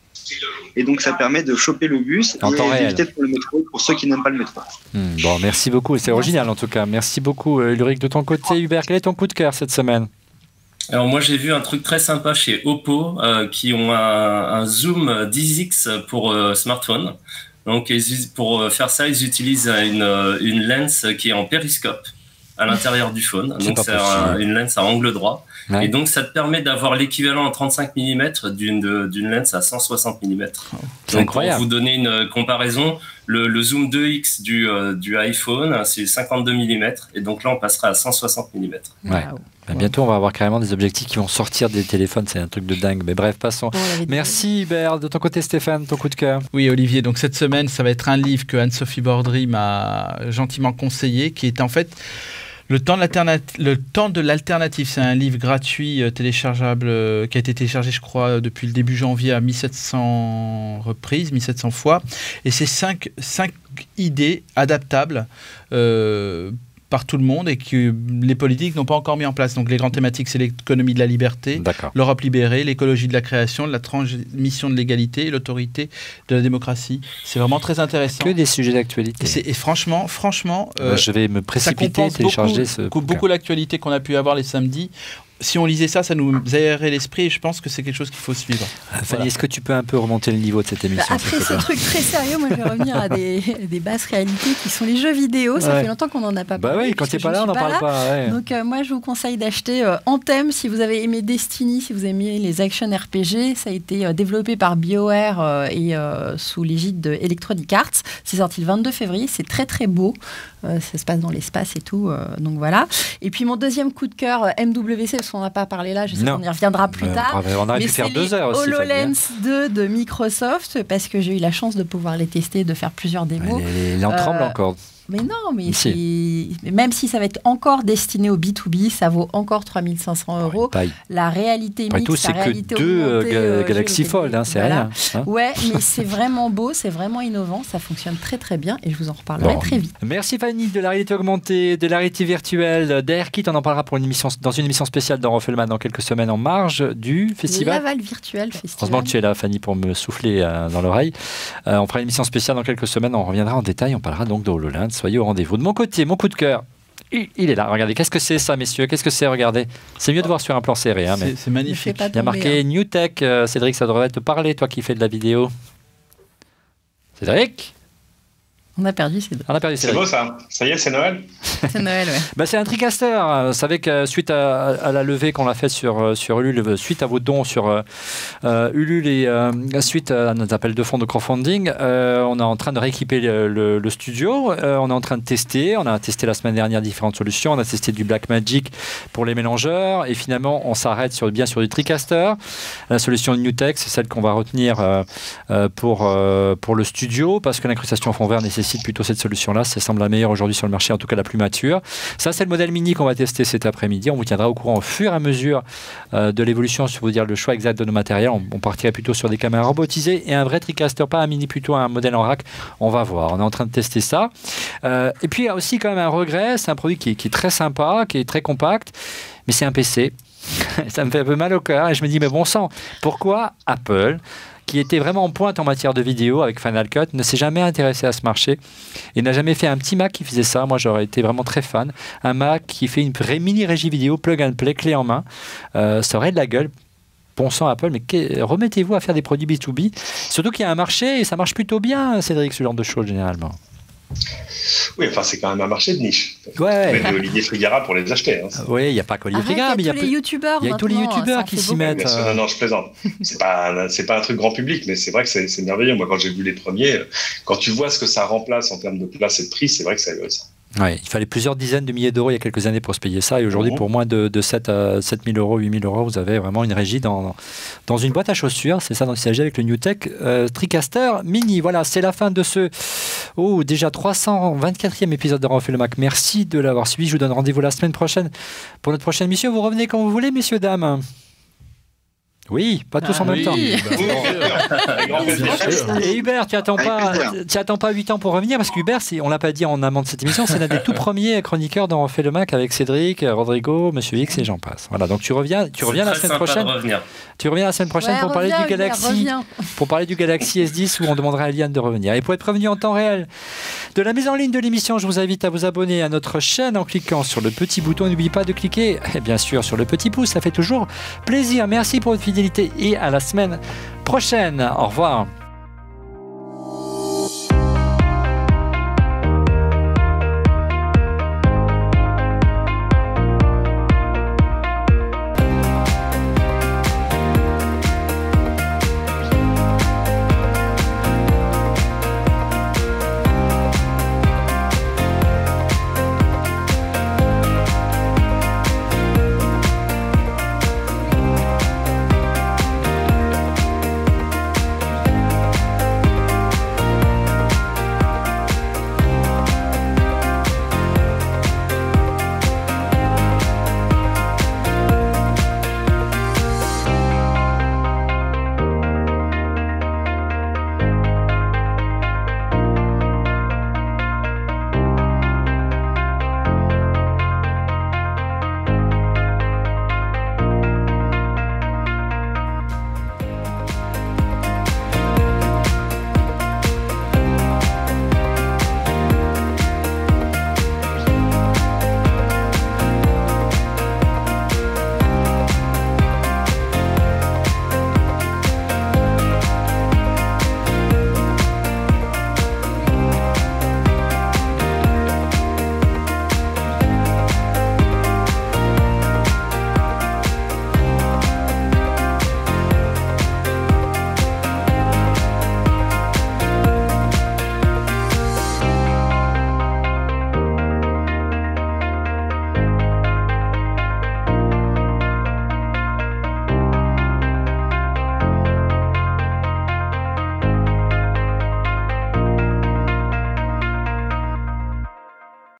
Speaker 7: Et donc, ça permet de choper le bus
Speaker 1: en
Speaker 7: et d'éviter pour le métro pour ceux qui n'aiment pas le métro.
Speaker 1: Mmh, bon, merci beaucoup. C'est original en tout cas. Merci beaucoup, Ulrich. De ton côté, Hubert, quel est ton coup de cœur cette semaine ?
Speaker 8: Alors moi j'ai vu un truc très sympa chez Oppo euh, qui ont un, un zoom dix x pour euh, smartphone. Donc ils, pour faire ça ils utilisent une, une lens qui est en périscope à l'intérieur du phone. Donc c'est un, une lens à angle droit. Ouais. Et donc ça te permet d'avoir l'équivalent en trente-cinq millimètres d'une d'une lens à cent soixante millimètres. Oh, donc incroyable. Pour vous donner une comparaison, le, le zoom deux x du, euh, du iPhone c'est cinquante-deux millimètres et donc là on passera à cent soixante millimètres.
Speaker 1: Ouais. Wow. Ben bientôt, on va avoir carrément des objectifs qui vont sortir des téléphones. C'est un truc de dingue. Mais bref, passons. Merci Hubert. De ton côté, Stéphane, ton coup de cœur.
Speaker 2: Oui, Olivier. Donc cette semaine, ça va être un livre que Anne-Sophie Bordry m'a gentiment conseillé, qui est en fait le temps de l'alternative. Le temps de l'alternative. C'est un livre gratuit, euh, téléchargeable, euh, qui a été téléchargé, je crois, depuis le début janvier à mille sept cents reprises, mille sept cents fois. Et c'est cinq, cinq idées adaptables. Euh, par tout le monde et que les politiques n'ont pas encore mis en place. Donc les grandes thématiques, c'est l'économie de la liberté, l'Europe libérée, l'écologie de la création, la transmission de l'égalité et l'autorité de la démocratie. C'est vraiment très intéressant.
Speaker 1: Que des sujets d'actualité.
Speaker 2: Et, et franchement, franchement
Speaker 1: euh, je vais me précipiter et télécharger
Speaker 2: beaucoup,
Speaker 1: ce
Speaker 2: beaucoup, beaucoup l'actualité qu'on a pu avoir les samedis. Si on lisait ça, ça nous aérerait l'esprit et je pense que c'est quelque chose qu'il faut suivre.
Speaker 1: Fanny, voilà. Est-ce que tu peux un peu remonter le niveau de cette émission?
Speaker 3: Après ce truc très sérieux, moi je vais revenir à des, des basses réalités qui sont les jeux vidéo. Ça ouais. fait longtemps qu'on n'en a pas parlé.
Speaker 1: Bah oui, quand tu n'es pas là, on n'en parle là. pas. Ouais.
Speaker 3: Donc euh, moi je vous conseille d'acheter euh, Anthem si vous avez aimé Destiny, si vous aimez les action R P G. Ça a été euh, développé par BioWare euh, et euh, sous l'égide de Electronic Arts. C'est sorti le vingt-deux février, c'est très très beau. Euh, ça se passe dans l'espace et tout. Euh, donc voilà. Et puis mon deuxième coup de cœur, euh, M W C, parce qu'on n'a pas parlé là, je sais qu'on y reviendra plus euh, tard.
Speaker 1: On aurait pu faire deux heures aussi.
Speaker 3: HoloLens deux de Microsoft, parce que j'ai eu la chance de pouvoir les tester, de faire plusieurs démos.
Speaker 1: Il en tremble
Speaker 3: euh,
Speaker 1: encore.
Speaker 3: Mais non, mais si. même si ça va être encore destiné au B deux B, ça vaut encore trois mille cinq cents euros. Oh, la réalité mixte,
Speaker 1: tout,
Speaker 3: la réalité
Speaker 1: que deux euh, Galaxy Fold, hein, c'est voilà. rien. Hein.
Speaker 3: Ouais, mais c'est vraiment beau, c'est vraiment innovant, ça fonctionne très très bien et je vous en reparlerai bon. très vite.
Speaker 1: Merci Fanny, de la réalité augmentée, de la réalité virtuelle, d'AirKit, on en parlera pour une émission, dans une émission spéciale dans Rofelman dans quelques semaines en marge du festival.
Speaker 3: Laval Virtuel Festival.
Speaker 1: Heureusement que tu es là Fanny pour me souffler euh, dans l'oreille. Euh, on fera une émission spéciale dans quelques semaines, on reviendra en détail, on parlera donc de HoloLens, soyez au rendez-vous. De mon côté, mon coup de cœur, il est là. Regardez, qu'est-ce que c'est ça, messieurs? Qu'est-ce que c'est? Regardez. C'est mieux de voir sur un plan serré. Hein, mais
Speaker 2: c'est magnifique.
Speaker 3: Il
Speaker 1: y a marqué New Tech. Euh, Cédric, ça devrait te parler, toi qui fais de la vidéo. Cédric?
Speaker 3: On a perdu Cédric.
Speaker 1: On a perdu Cédric.
Speaker 5: C'est beau ça. Ça y est, c'est Noël.
Speaker 3: C'est Noël, ouais.
Speaker 1: Bah, c'est un TriCaster. Vous savez que suite à, à la levée qu'on a fait sur, sur Ulule, suite à vos dons sur euh, Ulule et euh, suite à notre appel de fonds de crowdfunding, euh, on est en train de rééquiper le, le, le studio. Euh, on est en train de tester. On a testé la semaine dernière différentes solutions. On a testé du Blackmagic pour les mélangeurs. Et finalement, on s'arrête sur, bien sur du TriCaster. La solution NewTek, c'est celle qu'on va retenir euh, pour, euh, pour le studio parce que l'incrustation en fond vert nécessite décide plutôt cette solution-là. Ça semble la meilleure aujourd'hui sur le marché, en tout cas la plus mature. Ça, c'est le modèle mini qu'on va tester cet après-midi. On vous tiendra au courant au fur et à mesure euh, de l'évolution sur vous dire le choix exact de nos matériels. On, on partirait plutôt sur des caméras robotisées et un vrai TriCaster, pas un mini, plutôt un modèle en rack. On va voir. On est en train de tester ça. Euh, et puis, il y a aussi quand même un regret. C'est un produit qui est, qui est très sympa, qui est très compact, mais c'est un P C. Ça me fait un peu mal au cœur et je me dis, mais bon sang, pourquoi Apple, qui était vraiment en pointe en matière de vidéo avec Final Cut, ne s'est jamais intéressé à ce marché et n'a jamais fait un petit Mac qui faisait ça? Moi, j'aurais été vraiment très fan. Un Mac qui fait une vraie mini régie vidéo, plug and play, clé en main. Euh, ça aurait de la gueule. Bon sang Apple, mais que, remettez-vous à faire des produits B deux B. Surtout qu'il y a un marché et ça marche plutôt bien, Cédric, ce genre de choses généralement.
Speaker 5: Oui, enfin, c'est quand même un marché de niche.
Speaker 1: Ouais.
Speaker 5: Mais Olivier Frigara pour les acheter. Hein.
Speaker 1: Oui, il n'y a pas qu'Olivier Frigara, mais il y a
Speaker 3: tous les youtubeurs.
Speaker 1: Il y a tous les youtubeurs qui s'y mettent.
Speaker 5: Bien sûr, non, non, je plaisante. C'est pas, c'est pas un truc grand public, mais c'est vrai que c'est, c'est merveilleux. Moi, quand j'ai vu les premiers, quand tu vois ce que ça remplace en termes de place et de prix, c'est vrai que c'est ahurissant.
Speaker 1: Ouais, il fallait plusieurs dizaines de milliers d'euros il y a quelques années pour se payer ça. Et aujourd'hui, mmh. pour moins de, de sept mille euros, huit mille euros, vous avez vraiment une régie dans, dans une boîte à chaussures. C'est ça dont il s'agit avec le NewTek euh, TriCaster Mini. Voilà, c'est la fin de ce oh, déjà trois cent vingt-quatrième épisode de Refait le Mac. Merci de l'avoir suivi. Je vous donne rendez-vous la semaine prochaine pour notre prochaine mission. Vous revenez quand vous voulez, messieurs, dames. Oui, pas tous ah, en oui, même temps. Bah, et Hubert, tu attends pas, tu attends pas huit ans pour revenir parce qu'Hubert, c'est, on l'a pas dit en amont de cette émission, c'est l'un des tout premiers chroniqueurs dont on fait le Mac avec Cédric, Rodrigo, Monsieur X et j'en passe. Voilà, donc tu reviens, tu reviens la semaine prochaine. Tu reviens la semaine prochaine ouais, pour reviens, parler du Hubert, Galaxy, reviens. pour parler du Galaxy S dix où on demanderait à Eliane de revenir. Et pour être prévenu en temps réel de la mise en ligne de l'émission, je vous invite à vous abonner à notre chaîne en cliquant sur le petit bouton. N'oubliez pas de cliquer, et bien sûr, sur le petit pouce, ça fait toujours plaisir. Merci pour votre fidélité et à la semaine prochaine. Au revoir.